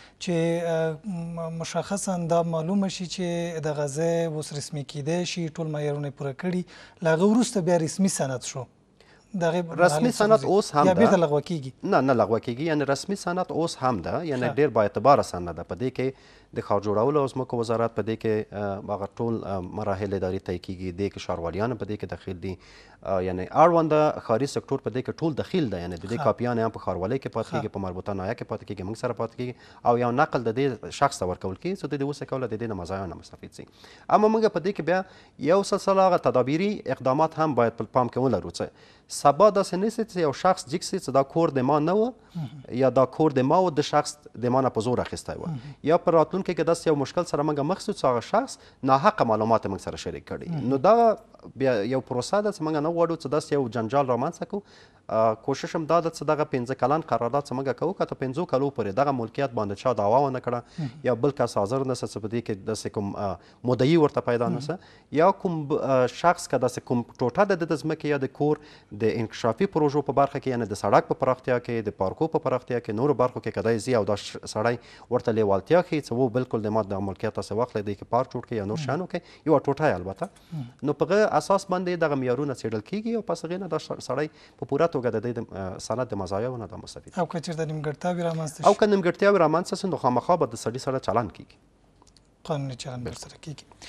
چې مشخصا دا معلومه شي چې دغه ځای اوس رسمي کیدای شي، ټول معیارونه پوره کړي، له هغه وروسته بیا رسمي سند شو. رسمي سند اوس هم ده یا بیرته لغوه کیږي؟ نه نه لغوه کیږي. یعنی رسمي سند اوس هم ده، یعنی ډېر با اعتباره سند ده. په دې کې د ښار جوړولو او ځمکو وزارت په دې کې هغه ټول مراحل اداري طی کیږي، دې کې ښارواليان په دې کې دخیل دي، یعنی اړونده ښاري سکتور په دې کې ټول دخیل ده. یعنی د دې کاپیان هم په ښاروالۍ کې پاتې کیږي، په مربوطه نایه کې پاتې کیږي، موږ سره پاتې کیږي او یو نقل د دې شخص ته ورکول کیږي چې د دې وسه کوله د دې نه مزایا نه مستفید سي. اما موږ په دې کې بیا یو سلسله هغه تدابیري اقدامات هم باید په پام کې ولرو چې سبا داسې نه سي چې یو شخص جګ سي چې دا کور د ما نه و یا دا کور د ما و د شخص د ما نه په زور اخیستی و، یا په راتلونکي کې داسې یو مشکل سره موږ مخ سو چې هغه شخص ناحقه معلومات موږ سره شریک کړي. نو دا بیا یو پروسه ده چې موږ نه غواړو چې داسې یو جنجال رامنځته کړو کوشش هم دا ده چې دغه پنځه کلن قرارداد چې موږ کوو که تر پنځو کلو پورې دغه ملکیت باندې چا دعوا ونه کړه یا بل کس حاضر نه څه په دې کې داسې کوم مدعي ورته پیدا نه څه یا کوم شخص که داسې کوم ټوټه ده د ځمکې یا د کور د انکشافي پروژو په برخه کې یعنې د سړک په پراختیا کې د پارکو په پراختیا کې نورو برخو کې کدی ځي او دا سړی ورته لیوالتیا ښیي چې و بالکل د ما د ملکیت داسې واخلئ دی کې پارک جوړ کړي یا نور شیان وکړي یوه ټوټه یې البته نو په هغه اساس باندې دغه معیارونه څېړل کېږي او پس هغې نه دا سړی په پوره توګه د دې د سند د مزایاو نه دا مستفید او که چېرته نیمګړتیاوې رامنځته او که نیمګړتیاوې رامنځته سي نو خامخا به د سړي سره چلند کېږي قانوني چلند ورسره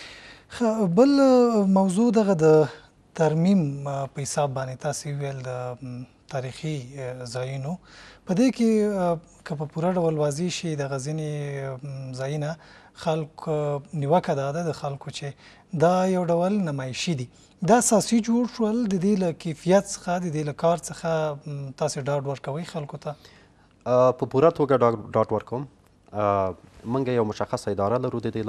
کېږي بل موضوع دغه د ترمیم په حساب باندې تاسې ویل د تاریخي ځایونو په دې کې که په پوره ډول واضح شي دغه ځینې ځایونه خلکو نیوکه دا ده د خلکو چې دا یو ډول نمایشي دي دا اساسي جوړ شول د دې له کیفیت څخه د دې له کار څخه تاسې ډاډ ورکوئ خلکو ته په پوره توګه ډاډ ورکوم موږ یو مشخصه اداره لرو د دې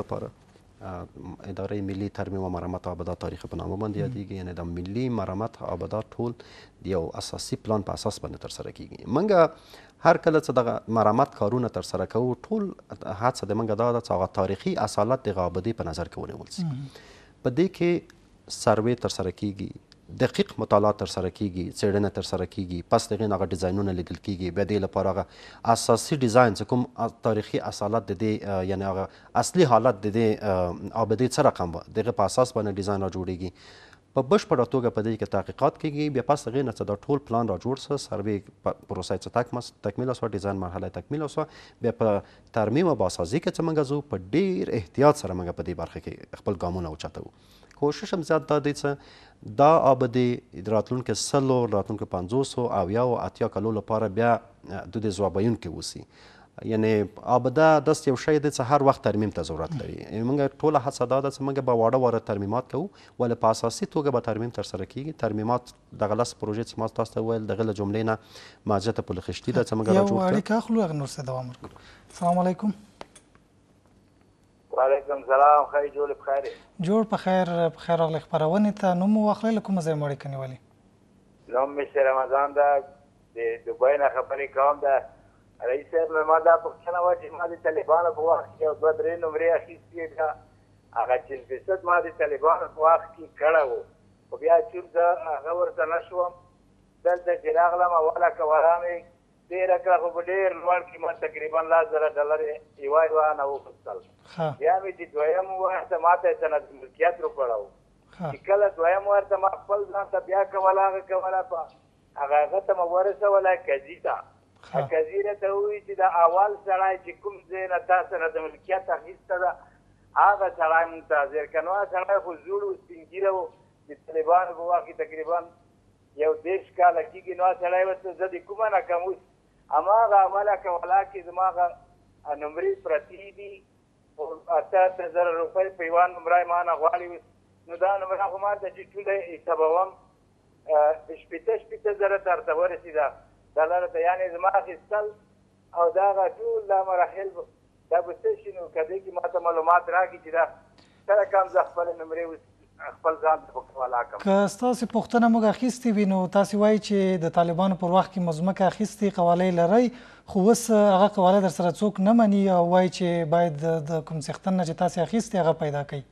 لپاره اداره ملي ترمیم و مرمت آبادات تاریخي په نامه باندې یادېږي یعنې د ملي مرمت آبادات ټول د یو اساسي پلان په اساس باندې ترسره کېږي موږ هر کله چې دغه مرمت کارونه ترسره کوو ټول هڅه د موږ دا ده چې هغه تاریخي اصالت د هغه آبادۍ په نظر کې ونیول سي په دې کې سروې ترسره کېږي دقیق مطالعات ترسره کېږي څېړنه ترسره کېږي پس د هغې نه هغه ډیزاینونه لیدل کېږي بیا دې لپاره هغه اساسي ډیزاین چې کوم تاریخي اصالت د دې یعنې هغه اصلي حالت د دې آبادۍ څه رقم وه د هغې په اساس باندې ډیزاین را جوړېږي په بشپړه توګه په دې کې تحقیقات کېږي بیا پس هغې نه چې دا ټول پلان را جوړ سه سروې پروسه یې څه تکمیله سوه ډیزاین مرحله یې تکمیله سوه بیا په ترمیم او بازسازي کې چې موږ ځو په ډېر احتیاط سره موږ په دې برخه کې خپل ګامونه اوچتوو کوشش هم زیات دا دی چې دا آبادي راتلونکي سلو راتلونکي پنځوسو اویاو اتیا کلو لپاره بیا د دې ځوابوونکي اوسي یعنې آباده داسې یو شی دی چې هر وخت ترمیم ته ضرورت لري موږ ټوله هڅه دا ده چې موږ به واړه واړه ترمیمات کوو ولې په اساسي توګه به ترمیم ترسره کېږي ترمیمات دغه لس پروژې چې ما تاسو ته وویل د هغې له جملې نه ماجته پل خشتي ده چې موږ را جوړ کړه یو اړیکه اخلو هغه نور څه دوام ورکړو السلام علیکم وعلیکم سلام خیر جوړ په خیر جوړ په خیر په خیر راغلی خپرونې ته نوم مو واخلئ له کومه ځایه مو اړیکه نیولې نوم مې شه رمضان ده د دوبۍ نه خبرې کوم ده رئیس صاحب ما دا پوښتنه وه چې ما د طالبانو په وخت کې یو دوه درې نمرې اخیستې بیا هغه چل فیصد ما د طالبانو په وخت کې کړی و خو بیا چون زه هغه ورته نه شوم دلته چې راغلم اوله کوره مې ډېره کړه خو په ډېر لوړ قیمت تقریبا لس زره ډالرې یوه یوه نه وغوښتل بیا مې چې دویم ووایه ته ما ته یې سند ملکیت روکړی و چې کله دویم ورته ما خپل ځان ته بیا کوله هغه کوله په هغه هغه ته مې ورسوله کزي ته کزي راته ووایي چې د اول سړی چې کوم ځای نه تا سند ملکیت اخیسته ده هغه سړی مونږ ته حاضر کړه نو هغه سړی خو زوړ و سپین ږیره و د طالبانو په وخت کې تقریبا یو دېرش کاله کېږي نو هغه سړی ورته زه د کومه نه کوم اوس هماغه عمله کوله کې زما هغه نمرې پرتې دي اته اته زره روپۍ په یوه نمره یې ما نه غواړي نو دا نمره خو ما ته چې ټوله حسابوم شپېته شپېته زره ته ورته ورسېده ډالرو ته یعنې زما اخیستل او دا هغه ټول دا مراحل دا به څه شي نو که دې کې ما ته معلومات راکړي چې دا کله کم زه خپلې نمرې خپل ځان ته پکې ولا کړم که ستاسې پوښتنه موږ اخیستې وي نو تاسې وایي چې د طالبانو پر وخت کې مو ځمکه اخیستې قواله یې لرئ خو اوس هغه قواله در سره څوک نه مني او وایي چې باید د کوم څښتن نه چې تاسې اخیستې هغه پیدا کوي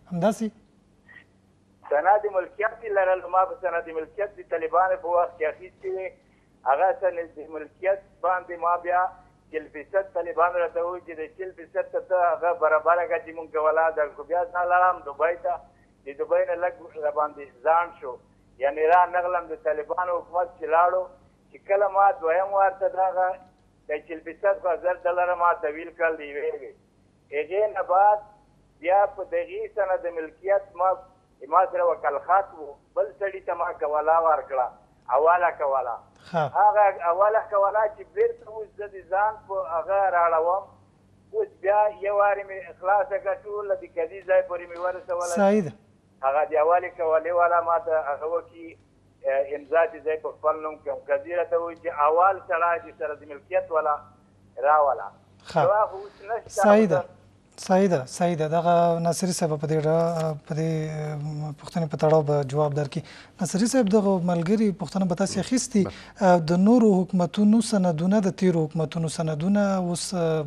همداسې سند ملکیت یې لرل ما په سند ملکیت د طالبانو په وخت کې اخیستې وې هغه سند ملکیت باندې ما بیا چل فیصد طالبانو راته ووایي چې د چل فیصد ته ته هغه برابره کړه چې مونږ کوله درکړو بیا زه لاړم دوبۍ ته د دوبۍ نه لږ راباندې ځان شو یعنې را نغلم د طالبانو حکومت چې لاړو چې کله ما دویم وار ته دغه د چل فیصد خو زر ډالره ما تحویل کړل د یوې وې هغې نه بعد بیا په دغې سند د ملکیت ما ما سره وکلخات و بل سړي ته ما کوله ورکړه اوله کوله هغه اوله کوله چې بېرته اوس زه د ځان په هغه راړوم اوس بیا یو وارې مې خلاصه کړه ټوله د کدي ځای پورې مې ورسوله صحیح ده هغه د اولې کولې والا ما ته هغه وکړي امضا چې ځای په خپل نوم کړم کدي راته وایي چې اول سړی چې سره د ملکیت والا راوله صحیح ده صحیح ده صحیح ده دغه ناصري صاحب په دې په دې پوښتنې په تړاو به جواب درکړي. ناصري صاحب دغه ملګري پوښتنه به تاسې اخیستي د نورو حکومتونو سندونه د تیرو حکومتونو سندونه اوس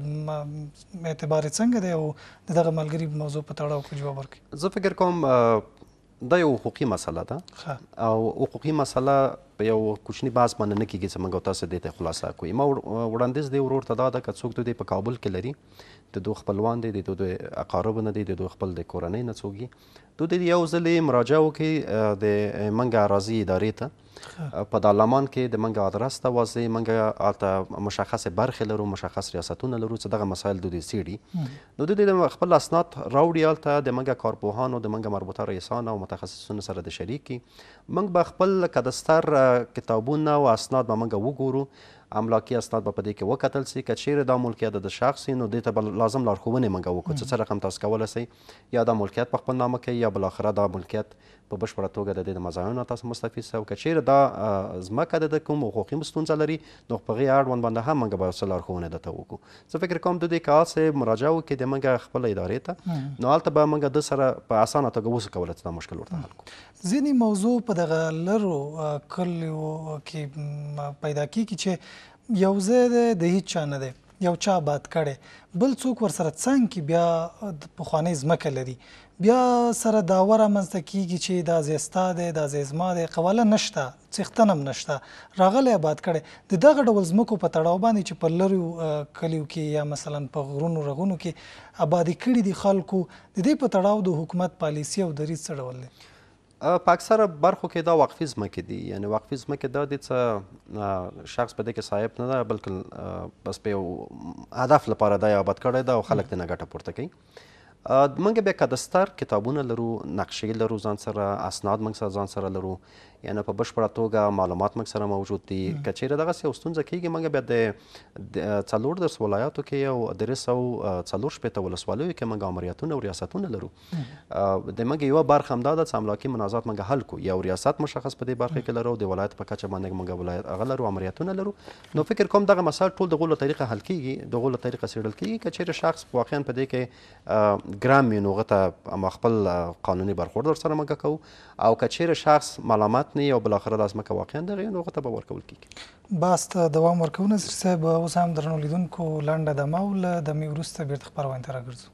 اعتبار څنګه دی او د دغه ملګري موضوع په تړاو کې جواب ورکړي؟ زه فکر کوم دا یو حقوقي مسله ده او حقوقي مسله په یو کوچني بحث باندې نه کېږي چې موږ تاسو دې ته خلاصه کوي. ما وړاندیز دی ورور ته دا ده که څوک د دې په کابل کې لري د دوی خپلوان دی د دوی اقارب نه دی د دوی خپل د کورنۍ نه څوک وي دوی دې یو ځل مراجعه وکړي د منګه اراضي ادارې ته په دارالمان کې د منګه ادرس ته واضح منګه هلته مشخص برخې لرو مشخص ریاستونه لرو چې دغه مسایل دوی څېړي نو دوی د خپل اسناد راوړي هلته د منګه کارپوهانو د منګه مربوطه رئیسان او متخصصینو سره د شریک کړي موږ به خپل کدستر کتابونه او اسناد به موږ وګورو املاکي اسناد به په دې کې وکتل سي که چیرې دا ملکیت د شخص نو دې ته به لازم لارښوونې موږ وکړو چې څه رقم تاسو کولی سئ یا دا ملکیت په خپل نامه کوي یا بالاخره دا ملکیت په بشپړه توګه د دې د مزایاو تاسو مستفید سئ او که چیرې دا ځمکه د کوم حقوقي ستونزه لري نو په هغې اړوند باندې هم موږ به څه لارښوونې درته وکړو. زه فکر کوم د دې که هسې مراجعه وکړي د موږ خپله ادارې ته نو هلته به موږ ده سره په اسانه توګه وسو کولی چې دا مشکل ورته حل کړو. ځینې موضوع په دغه لرو کلیو کې پیدا کېږي چې یو ځای دی د هېڅ چا نه دی یو چا آباد کړی بل څوک ورسره څنګ کې بیا د پخوانۍ ځمکه لري بیا سره دعوه رامنځته کېږي چې دا ځای ستا دی دا ځای زما دی قواله نشته څښتن هم نشته راغلی آباد کړی د دغه ډول ځمکو په تړاو باندې چې په لرو کلیو کې یا مثلا په غرونو رغونو کې آبادي کړي دي خلکو د دې په تړاو د حکومت پالیسي او دریځ څه ډول دی؟ په اکثره برخو کې دا وقفي ځمکې دي یعنې وقفي ځمکې دا دي څه شخص په دې کې صاحب نه ده بلکې بس په یو هدف لپاره دا یې آباد کړی ده او خلک ترې نه ګټه پورته کوي. موږ بیا کدستر کتابونه لرو نقشې لرو ځان سره اسناد موږ سره ځان سره لرو یعنې په بشپړه توګه معلومات موږ سره موجود دي که چیرې دغسې یو ستونزه کېږي موږ بیا د څلور دېرش ولایاتو کې یو درې سوه څلور شپېته ولسوالیو کې موږ امریتونه او ریاستونه لرو د موږ یوه برخه همدا ده چې املاکي منازعات موږ حل کړو یو ریاست مشخص په دې برخه کې لرو د ولایت په کچه باندې موږ ولایت هغه لرو امریتونه لرو نو فکر کوم دغه مسایل ټول د غولو طریقه حل کېږي د غولو طریقه څېړل کېږي که چیرې شخص واقعا په دې کې ګرام وي نو هغه ته خپل قانوني برخورد ورسره موږ کوو او که چیرې شخص ملامت نه وي او بالاخره دا ځمکه واقعا دغه نو هغه ته به ورکول کېږي. بحث ته دوام ورکوو نصیر صاحب اوس هم درنو لیدونکو لنډه دمه او له دمې وروسته بېرته خپرونې ته راګرځو.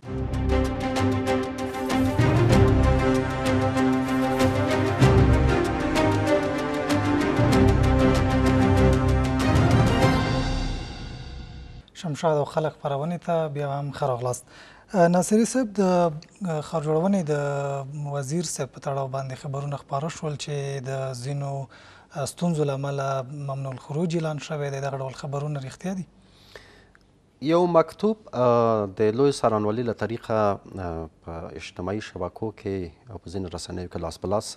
شمشاد او خلق خپرونې ته بیا هم ښه راغلاست. ناصري صاحب د ښار جوړونې د وزیر صاحب په تړاو باندې خبرونه خپاره شول چې د ځینو ستونزو له امله ممنوع الخروج اعلان شوی دی دغه ډول خبرونه رښتیا دي؟ یو مکتوب د لوی څارنوالۍ له طریقه په اجتماعي شبکو کې او په ځینو رسنیو کې لاس په لاس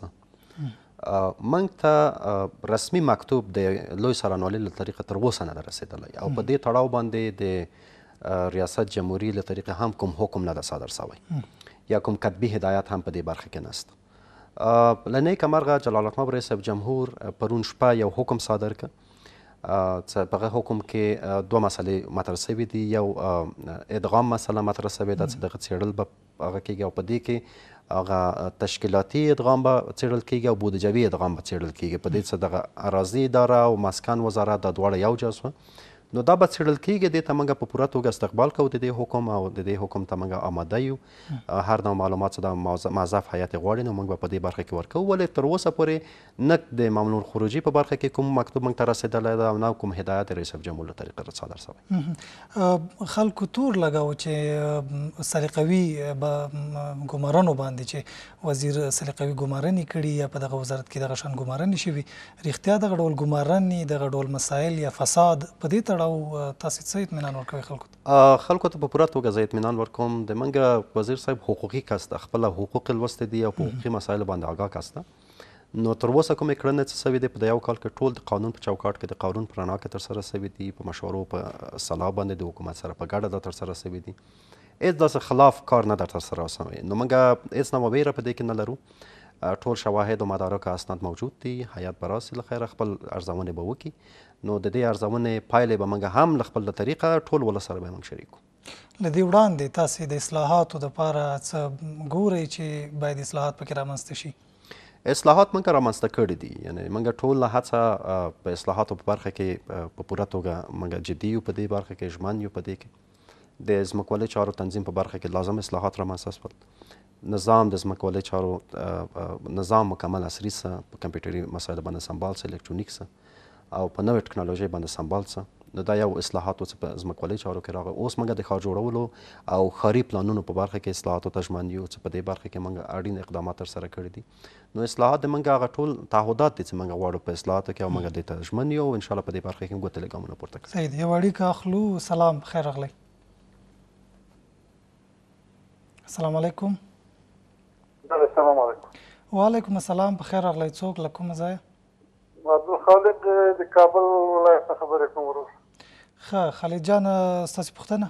موږ ته رسمي مکتوب د لوی څارنوالۍ له طریقه تر اوسه نه ده رسېدلی او په دې تړاو باندې د ریاست جمهوری له طریقه هم کوم حکم نه ده صادر سوی یا کوم کتبي هدایت هم په دې برخه کې نسته. له نیکه مرغه جلال الحمد رئیس جمهور پرون شپه یو حکم صادر کړ چې په هغه حکم کې دوه مسلې مطرح سوي دي یو ادغام مسله مطرح سوې ده چې دغه څېړل به هغه کېږي او په دې کې هغه تشکیلاتي ادغام به څېړل کېږي او بودجوي ادغام به څېړل کېږي په دې چې دغه اراضي اداره او مسکن وزارت دا دواړه یو ځای شوه نو دا به څېړل کېږي دې ته موږ په پوره توګه استقبال کوو د دې حکم او د دې حکم ته موږ آماده یو هر ډول معلومات چې دا موظف هیات یې غواړي نو موږ به په دې برخه کې ورکوو ولې تر اوسه پورې نه د ممنوع الخروجي په برخه کې کوم مکتوب موږ ته رسېدلی ده او نه کوم هدایت د رئیس جمهور له طریقې صادر شوی. خلکو تور لګاو چې سلیقوي ګمارنو باندې چې وزیر سلیقوي ګمارنې کړي یا په دغه وزارت کې دغه شان ګمارنې شوي رښتیا دغه ډول ګمارنې دغه ډول مسایل یا فساد په دې تړاو تاسو څه اطمینان ورکوئ خلکو ته؟ خلکو ته په پوره توګه زه اطمینان ورکوم د موږ وزیر صاحب حقوقي کس ده خپله حقوق یې لوستې دي او په حقوقي مسایلو باندې آګاه کس ده نو تر اوسه کومې کړنې چې سوي دي په د یو کال کې ټول د قانون په چوکاټ کې د قانون په رڼا کې ترسره سوي دي په مشورو په صلاح باندې د حکومت سره په ګډه دا ترسره سوي دي هېڅ داسې خلاف کار نه ده ترسره سوی نو موږ هېڅ نه ویره په دې کې نه لرو ټول شواهد و مدارک اسناد موجود دي هیات به راسي له خیره خپل ارزونې به وکړي نو د دې ارزونې پایلې به موږ هم له خپل طریقه ټول ولس سره به موږ شریک کړو. له دې وړاندې تاسې د اصلاحاتو دپاره څه ګورئ چې باید اصلاحات پکې رامنځته شي؟ اصلاحات موږ رامنځته کړي دي، یعنې موږ ټوله هڅه په اصلاحاتو په برخه کې په پوره توګه موږ جدي یو په دې برخه کې، ژمن یو په دې کې. د ځمکوالۍ چارو تنظیم په برخه کې لازم اصلاحات رامنځته شول. نظام د ځمکوالۍ چارو نظام مکمل عصري څه، په کمپیوټري مسایلو باندې سمبال څه، الکترونیک څه او په نوې ټکنالوژۍ باندې سمبال څه. نو دا یو اصلاحات و چې په ځمکوالۍ چارو کې راغی. اوس موږ د ښار جوړولو او ښاري پلانونو په برخه کې اصلاحاتو ته ژمن یو چې په دې برخه کې موږ اړین اقدامات ترسره کړي دي. نو اصلاحات د موږ هغه ټول تعهدات دي چې موږ غواړو په اصلاحاتو کې، او موږ دې ته ژمن یو او انشاءالله په دې برخه کې ګوتې ګامونه پورته کوو. صحیح دی. یو اړیکه اخلو. سلام، خیر راغلی. السلام علیکم. السلام علیکم. وعلیکم السلام، په خیر راغلی. څوک له کومه ځایه؟ عبدالخالق د کابل ولایت څخه خبرې کوم ورور. ښه خالد جان، ستاسې پوښتنه؟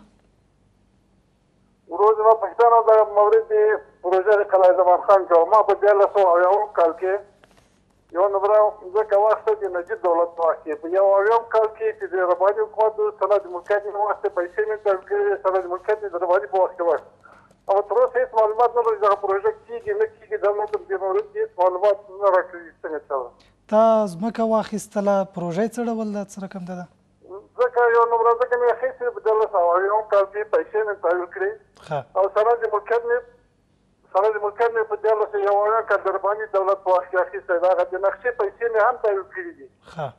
ورور زما پوښتنه د مورد د پروژه د قلعه زمان خان کوه. ما په دیارلس سوه اویاوم کال کې یوه نمره ځمکه واخیسته د نجیب دولت په وخت کې. په یو اویاوم کال کې چې د رباني حکومت سند ملکیت مې واخیستې، پیسې مې تړل کړې، سند ملکیت مې د رباني په وخت کې واخیست. او تر اوسه هېڅ معلومات نه لرو چې دغه پروژه کېږي نه کېږي. دا موږ ته د مورد کې هېڅ معلومات نه راکوي. څنګه چله تا ځمکه واخیستله، پروژه یې څه ډول ده، څه رقم ده؟ ځکه یو نمره ځکه مې اخیستې په دیارلس سوه اویاوم کال کې پیسې مې تحویل کړې او سند ملکیت مې سند ملکیت مې په دیارلس سوه یو اویایم کال د رباني دولت په وخت کې اخیستی. د هغه د نقشې پیسې مې هم تحویل کړي دي. ښه،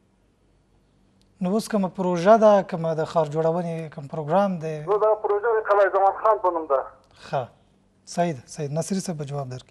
نو اوس کومه پروژه ده، کومه د ښار جوړونې کوم پروګرام دی؟ نو دا پروژه د قلعه زمان خان په نوم ده. ښه، صحیح ده. صحیح. ناصري صاحب به جواب درکړي.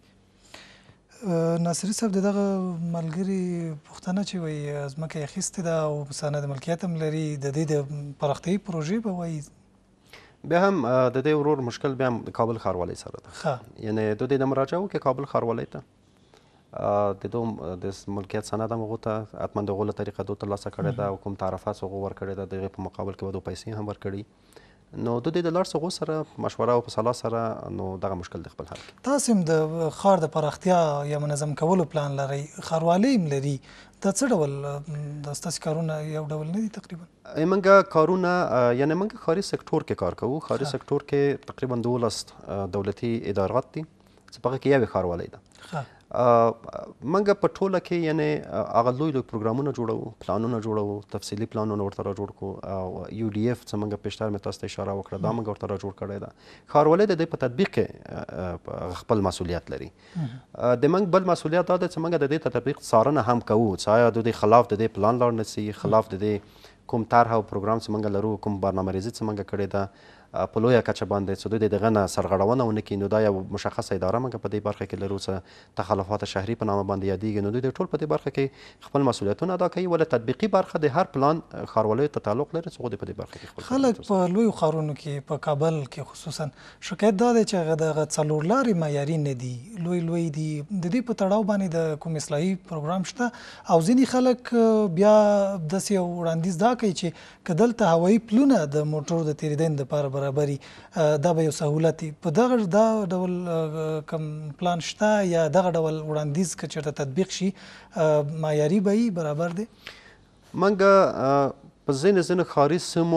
ناصري صاحب، د دغه ملګري پوښتنه چې وایي ځمکه یې اخیستې ده او سند ملکیت هم لري، د دې د پراختیایي پروژې به وایي؟ بیا هم د دې ورور مشکل بیا هم د کابل ښاروالۍ سره ده. یعنې دوی د مراجعه وکړي کابل ښاروالۍ ته، د دوی د ملکیت سند هم هغو ته حتما د هغو له طریقه دوی ترلاسه کړی ده او کوم تعرفات هغو ورکړی ده، د هغې په مقابل کې به دوی پیسې هم ورکړي. نو د دې د لاړ څه هغو سره مشوره او په صلاح سره نو دغه مشکل د خپل حل کړي. تاسې هم د ښار د پراختیا یا منظم کولو پلان لرئ، ښاروالۍ هم لري، دا څه ډول د ستاسې کارونه یو ډول نه دي تقریبا؟ موږ کارونه یعنې موږ ښاري سکتور کې کار کوو. ښاري سکتور کې تقریبا دولس دولتي ادارات دي چې په هغه کې یوې ښاروالۍ ده. موږ په ټوله کې یعنې هغه لوی لوی پروګرامونه جوړوو، پلانونه جوړوو، تفصیلي پلانونه ورته را جوړ کړو او یو ډي اف څه موږ پیشتر مې تاسو ته اشاره وکړه، دا موږ ورته را جوړ کړی ده. ښاروالۍ د دې په تطبیق کې خپل مسؤلیت لري. د موږ بل مسؤلیت دا ده چې موږ د دې تطبیق څارنه هم کوو چې آیا د دې خلاف د دې پلان لاړ نه سي، خلاف د دې کوم طرح او پروګرام چې موږ لرو، کوم برنامه ریزي چې موږ کړې ده په لویه کچه باندې چې دوی د دغه نه سرغړونه ونه کړي. نو دا یو مشخصه اداره موږ په دې برخه کې لرو چې تخلفات شهري په نامه باندې یادېږي. نو دوی د ټول په دې برخه کې خپل مسؤلیتونه ادا کوي، ولې تطبیقي برخه د هر پلان ښاروالۍ ته تعلق لري چې هغوی په دې برخه کې خپل خلک په لویو ښارونو کې په کابل کې خصوصا شکایت دا دی چې هغه دغه څلور لارې معیاري نه دي، لوی لوی دي. د دې په تړاو باندې د کوم اصلاحي پروګرام شته؟ او ځینې خلک بیا داسې یو وړاندیز دا کوي چې که دلته هوایي پلونه د موټرو د تېرېدنې دپاره برابري، دا به یو سهولت وي. په دغه دا ډول کوم پلان شته یا دغه ډول وړاندیز که چېرته تطبیق شي معیاري به وي، برابر دی؟ موږ په ځینې ځینې ښاري سیمو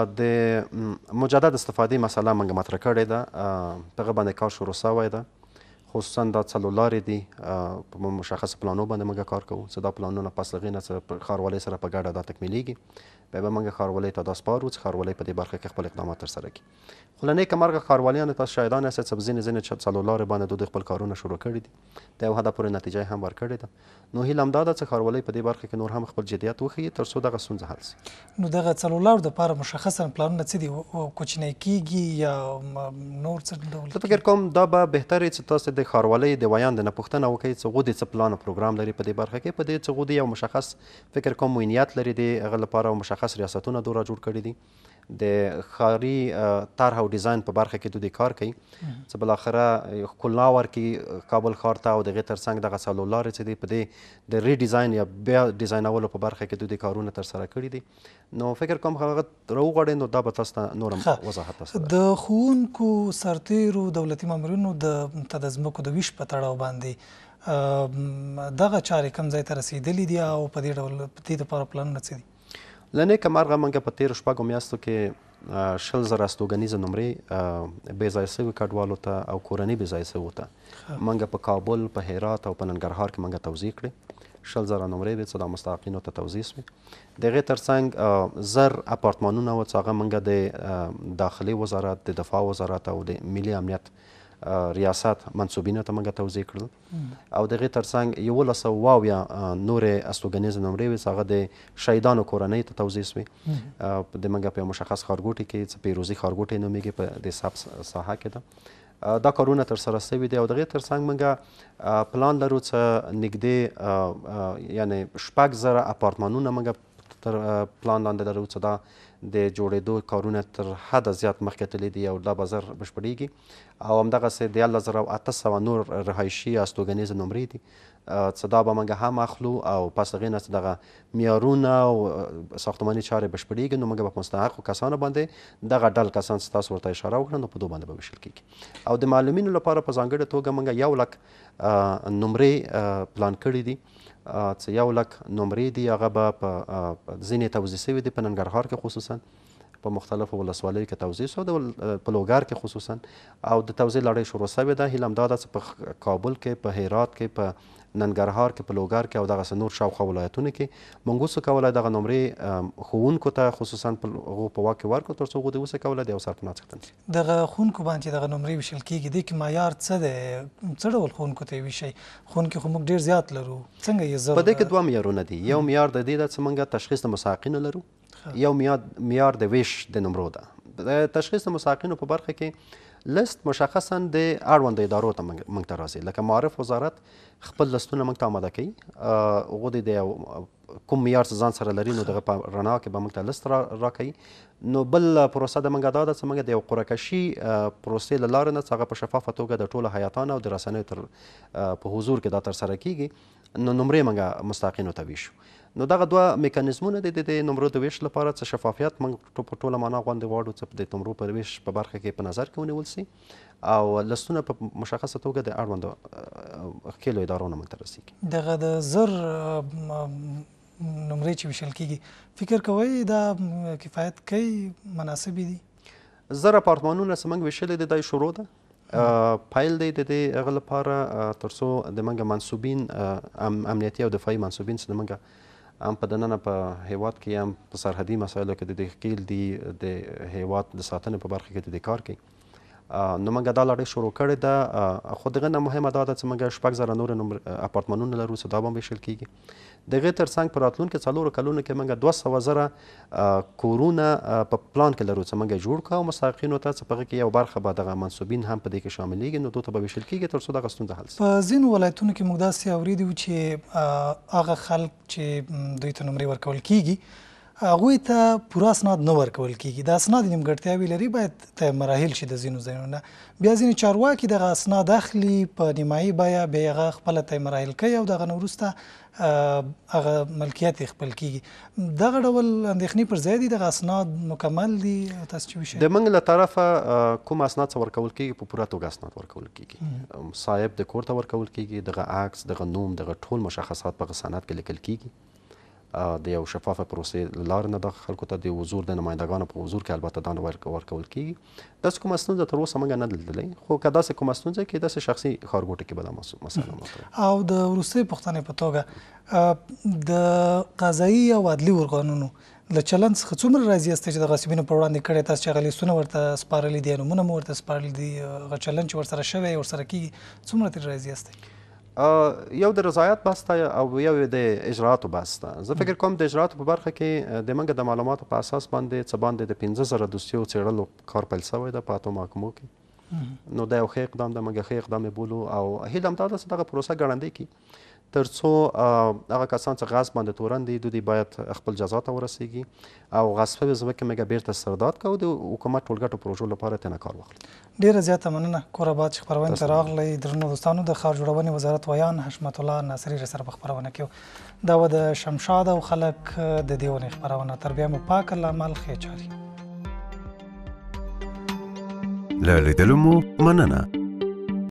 د مجدد استفادې مسله موږ مطرح کړې ده، په هغه باندې کار شروع سوی ده. خصوصا دا څلور لارې دي، په مشخص پلانو باندې موږ کار کوو چې دا پلانونه پس له هغې نه ښاروالۍ سره په ګډه دا تکمیلیږي. بیا به موږ ښاروالۍ ته دا سپارو چې ښاروالۍ په دې برخه کې خپل اقدامات ترسره کړي. خو له نیکه مرغه ښاروالانو تاسو شاهدان یاست چې په ځینې ځینې څلور لارې باندې دوی خپل کارونه شروع کړي دي، د یو حده پورې نتیجه یې هم ورکړې ده. نو هیله همدا ده چې ښاروالۍ په دې برخه کې نور هم خپل جدیت وښیي تر څو دغه ستونزه حل سي. نو دغه څلور لارو دپاره مشخصا پلانونه څه دي؟ کوچنی کېږي یا نور څه ډول؟ زه فکر کوم دا به بهتر وي چې تاسو د ښاروالۍ د ویاند نه پوښتنه وکړئ چې هغوی د څه پلان او پروګرام لري په دې برخه کې. په دې چې هغوی یو مشخص فکر کوم موینیت لري، د هغه لپاره مشخص ریاستونه دوی را جوړ کړي دي. د ښاري طرح او ډیزاین په برخه کې دوی کار کوي چې بالاخره ښکلا ورکړي کابل ښار ته، او د هغې تر څنګ دغه څلور لارې چې دي په دې د ری ډیزاین یا بیا ډیزاینولو په برخه کې دوی کارونه ترسره کړي دي. نو فکر کوم هغه راوغواړئ نو دا به تاسو ته نور هم وضاحت تاسو د ښوونکو، سرتېرو، دولتي مامورینو ته د ځمکو د ویش په تړاو باندې دغه چارې کوم ځای ته رسېدلي دي او په دې ډول په دې دپاره پلانونه څه دي؟ له نیکه مرغه موږ په تېرو شپږو میاشتو کې شل زره استوګنیزه نمرې بې ځایه سوي کډوالو ته او کورنۍ بې ځایه سوو ته موږ په کابل په هرات او په ننګرهار کې موږ توزیع کړې شل زره نمرې دي چې دا مستحقینو ته توزیع سوې د هغې تر څنګ زر اپارتمانونه وو چې هغه موږ د داخلي وزارت د دفاع وزارت او د ملي امنیت ریاست منصوبینو ته موږ توزیع کړل او د هغې تر څنګ یولس سوه اوه اویا نورې استوګنیزې نمرې وې چې هغه د شهیدانو کورنۍ ته توزیع سوې د موږ په یو مشخص ښارګوټي کې چې پیروزي ښارګوټی نومیږي په د سب ساحه کې ده دا کارونه ترسره سوي دي او د هغې تر څنګ موږ پلان لرو چې نږدې یعنې شپږ زره اپارتمانونه موږ تر پلان لاندې لرو چې دا د جوړېدو کارونه تر حده زیات مخکې تللي دي او دا به زر بشپړېږي او همدغسې دیارلس زره او اته سوه نور رهایشي استوګنیزې نمرې دي چې دا به موږ هم اخلو او پس هغې نه چې دغه معیارونه او ساختماني چارې بشپړېږي نو موږ به په مستحقو کسانو باندې دغه ډل کسان چې تاسو ورته اشاره وکړه نو په دو باندې به ویشل کېږي او د معلمینو لپاره په ځانګړې توګه موږ یو لک نمرې پلان کړي دي چې یو لک نمرې دي هغه به په ځینې توزیع سوي دي په ننګرهار کې خصوصا په مختلفو ولسوالیو کې توزیع سو په لوګر کې خصوصا او د توزیع لړۍ شروع سوې ده هیله همدا ده چې په کابل کې په هرات کې په ننګرهار کې په لوګر کې او دغسې نور شاوخوا ولایتونو کې موږ اوسو کولی دغه نمرې ښوونکو ته خصوصا په هغو په واک کې ورکړو تر څو هغوی د اوسه کولی د یو سرپناه څښتن شي دغه ښوونکو باندې دغه نمرې ویشل کېږي دې کې معیار څه دی څه ډول ښوونکو ته یې ویشئ ښوونکي خو موږ ډېر زیات لرو څنګه یې زر په دې کې دوه معیارونه دي یو معیار د دې ده چې موږ تشخیص د مستحقینو لرو یو معیار د ویش د نمرو ده د تشخیص د مستحقینو په برخه کې لست مشخصا د اړونده ادارو ته موږ ته راځي لکه معارف وزارت خپل لستونه موږ ته آماده کوي هغوی د یو کوم معیار چې ځان سره لري نو دغه په رڼا کې به موږ ته لست راکوي نو بل پروسه د موږ دا ده چې موږ د یو قرعه کشي پروسې له لارې نه چې هغه په شفافه توګه د ټولو هیاتانو او د رسنیو تر په حضور کې دا ترسره کیږي نو نمرې موږ مستحقینو ته ویشو نو دغه دوه میکانیزمونه دي د نمرو د ویش لپاره چې شفافیت موږ په ټوله معنا غوندې غواړو چې د نمرو په ویش په برخه کې په نظر کې ونیول سي او لستونه په مشخصه توګه د اړوندو ښکېلو ادارو نه موږ ته رسېږي دغه د زر نمرې چې ویشل کېږي فکر کوئ دا کفایت کوي مناسبې دي زر اپارتمانونه چې موږ ویشلي دي دا شروع ده پایل دی د دې هغه لپاره تر څو د موږ منصوبین امنیتي او دفاعي منصوبین چې د موږ هم په دننه په هیواد کې هم په سرحدي مسایلو کې د دې ښکېل دي د هیواد د ساتنې په برخه کې د دې کار کوي نو موږ دا لړۍ شروع کړې ده خو دغه نه مهمه دا ده چې موږ شپږ زره نور اپارتمانونه لرو چې دا به هم ویشل کېږي د هغې تر څنګ په راتلونکي څلورو کلونو کې موږ دوه سوه زره کورونه په پلان کې لرو چې موږ یې جوړ کړو او مستحقینو ته چې په هغې کې یو برخه به دغه منصوبین هم په دې کې شاملېږي نو دوی ته به ویشل کېږي تر څو دغه ستونزه حل شي په ځینو ولایتونو کې موږ داسې اورېدي وو چې هغه خلک چې دوی ته نمرې ورکول کېږي هغوی ته پوره اسناد نه ورکول کېږي دا اسناد نیمګړتیاوې لري باید ته مراحل شي د ځینو ځایونو نه بیا ځینې چارواکي دغه اسناد اخلي په نیمایي بیه بیا یې هغه خپله ته مراحل کوي او دغه نه وروسته هغه ملکیت یې خپل کېږي دغه ډول اندېښنې پر ځای دي دغه اسناد مکمل دي تاسو چې ویشئ د موږ له طرفه کوم اسناد څه ورکول کېږي په پوره توګه اسناد ورکول کېږي صاحب د کور ته ورکول کېږي دغه عکس دغه نوم دغه ټول مشخصات په هغه سند کې لیکل کېږي د یو شفافه پروسې له لارې نه د خلکو ته د حضور د نمایندګانو په حضور کې البته دا ورکول کېږي داسې کومه ستونزه تر اوسه موږ نه لیدلې خو که داسې کومه ستونزه کې داسې شخصي ښارګوټي کې به دا مسله مطرح او د وروستۍ پوښتنې په توګه د قضایي او عدلي ارګانونو له چلند څخه څومره راضي یاستئ چې د غاصبینو پر وړاندې کړی تاسو چې هغه لیستونه ورته سپارلي دي نومونه مو ورته سپارلي دي هغه چلند چې ورسره شوی ورسره کېږي څومره ترې راضي یاستئ یو د رضایت بحث ته او یو د اجرااتو بحث ته زه فکر کوم د اجرااتو په برخه کې د موږ د معلوماتو په اساس باندې څه باندې د پنځه زره دوسیو څېړلو کار پیل شوی ده په اتو محکمو کې نو دا یو ښه اقدام ده موږ ښه اقدام یې بولو او هیله همدا ده چې دغه پروسه ګړندۍ کړي تر څو هغه کسان چې غصب باندې تورن دي دوی باید خپل جزا ته ورسیږي او غصب شوې ځمکې موږ بیرته سرداد کوو د حکومت ټولګټو پروژو لپاره ترې نه کار واخلو ډېره زیاته مننه کور آباد چې خپرونې ته راغلی درنو دوستانو د ښار جوړونې وزارت ویان حشمت الله ناصري راسره په خپرونه کې دا و د شمشاد او خلک د دې ونې خپرونه تر بیا مو پاک الله عمل ښې چارې له لیدلو مو مننه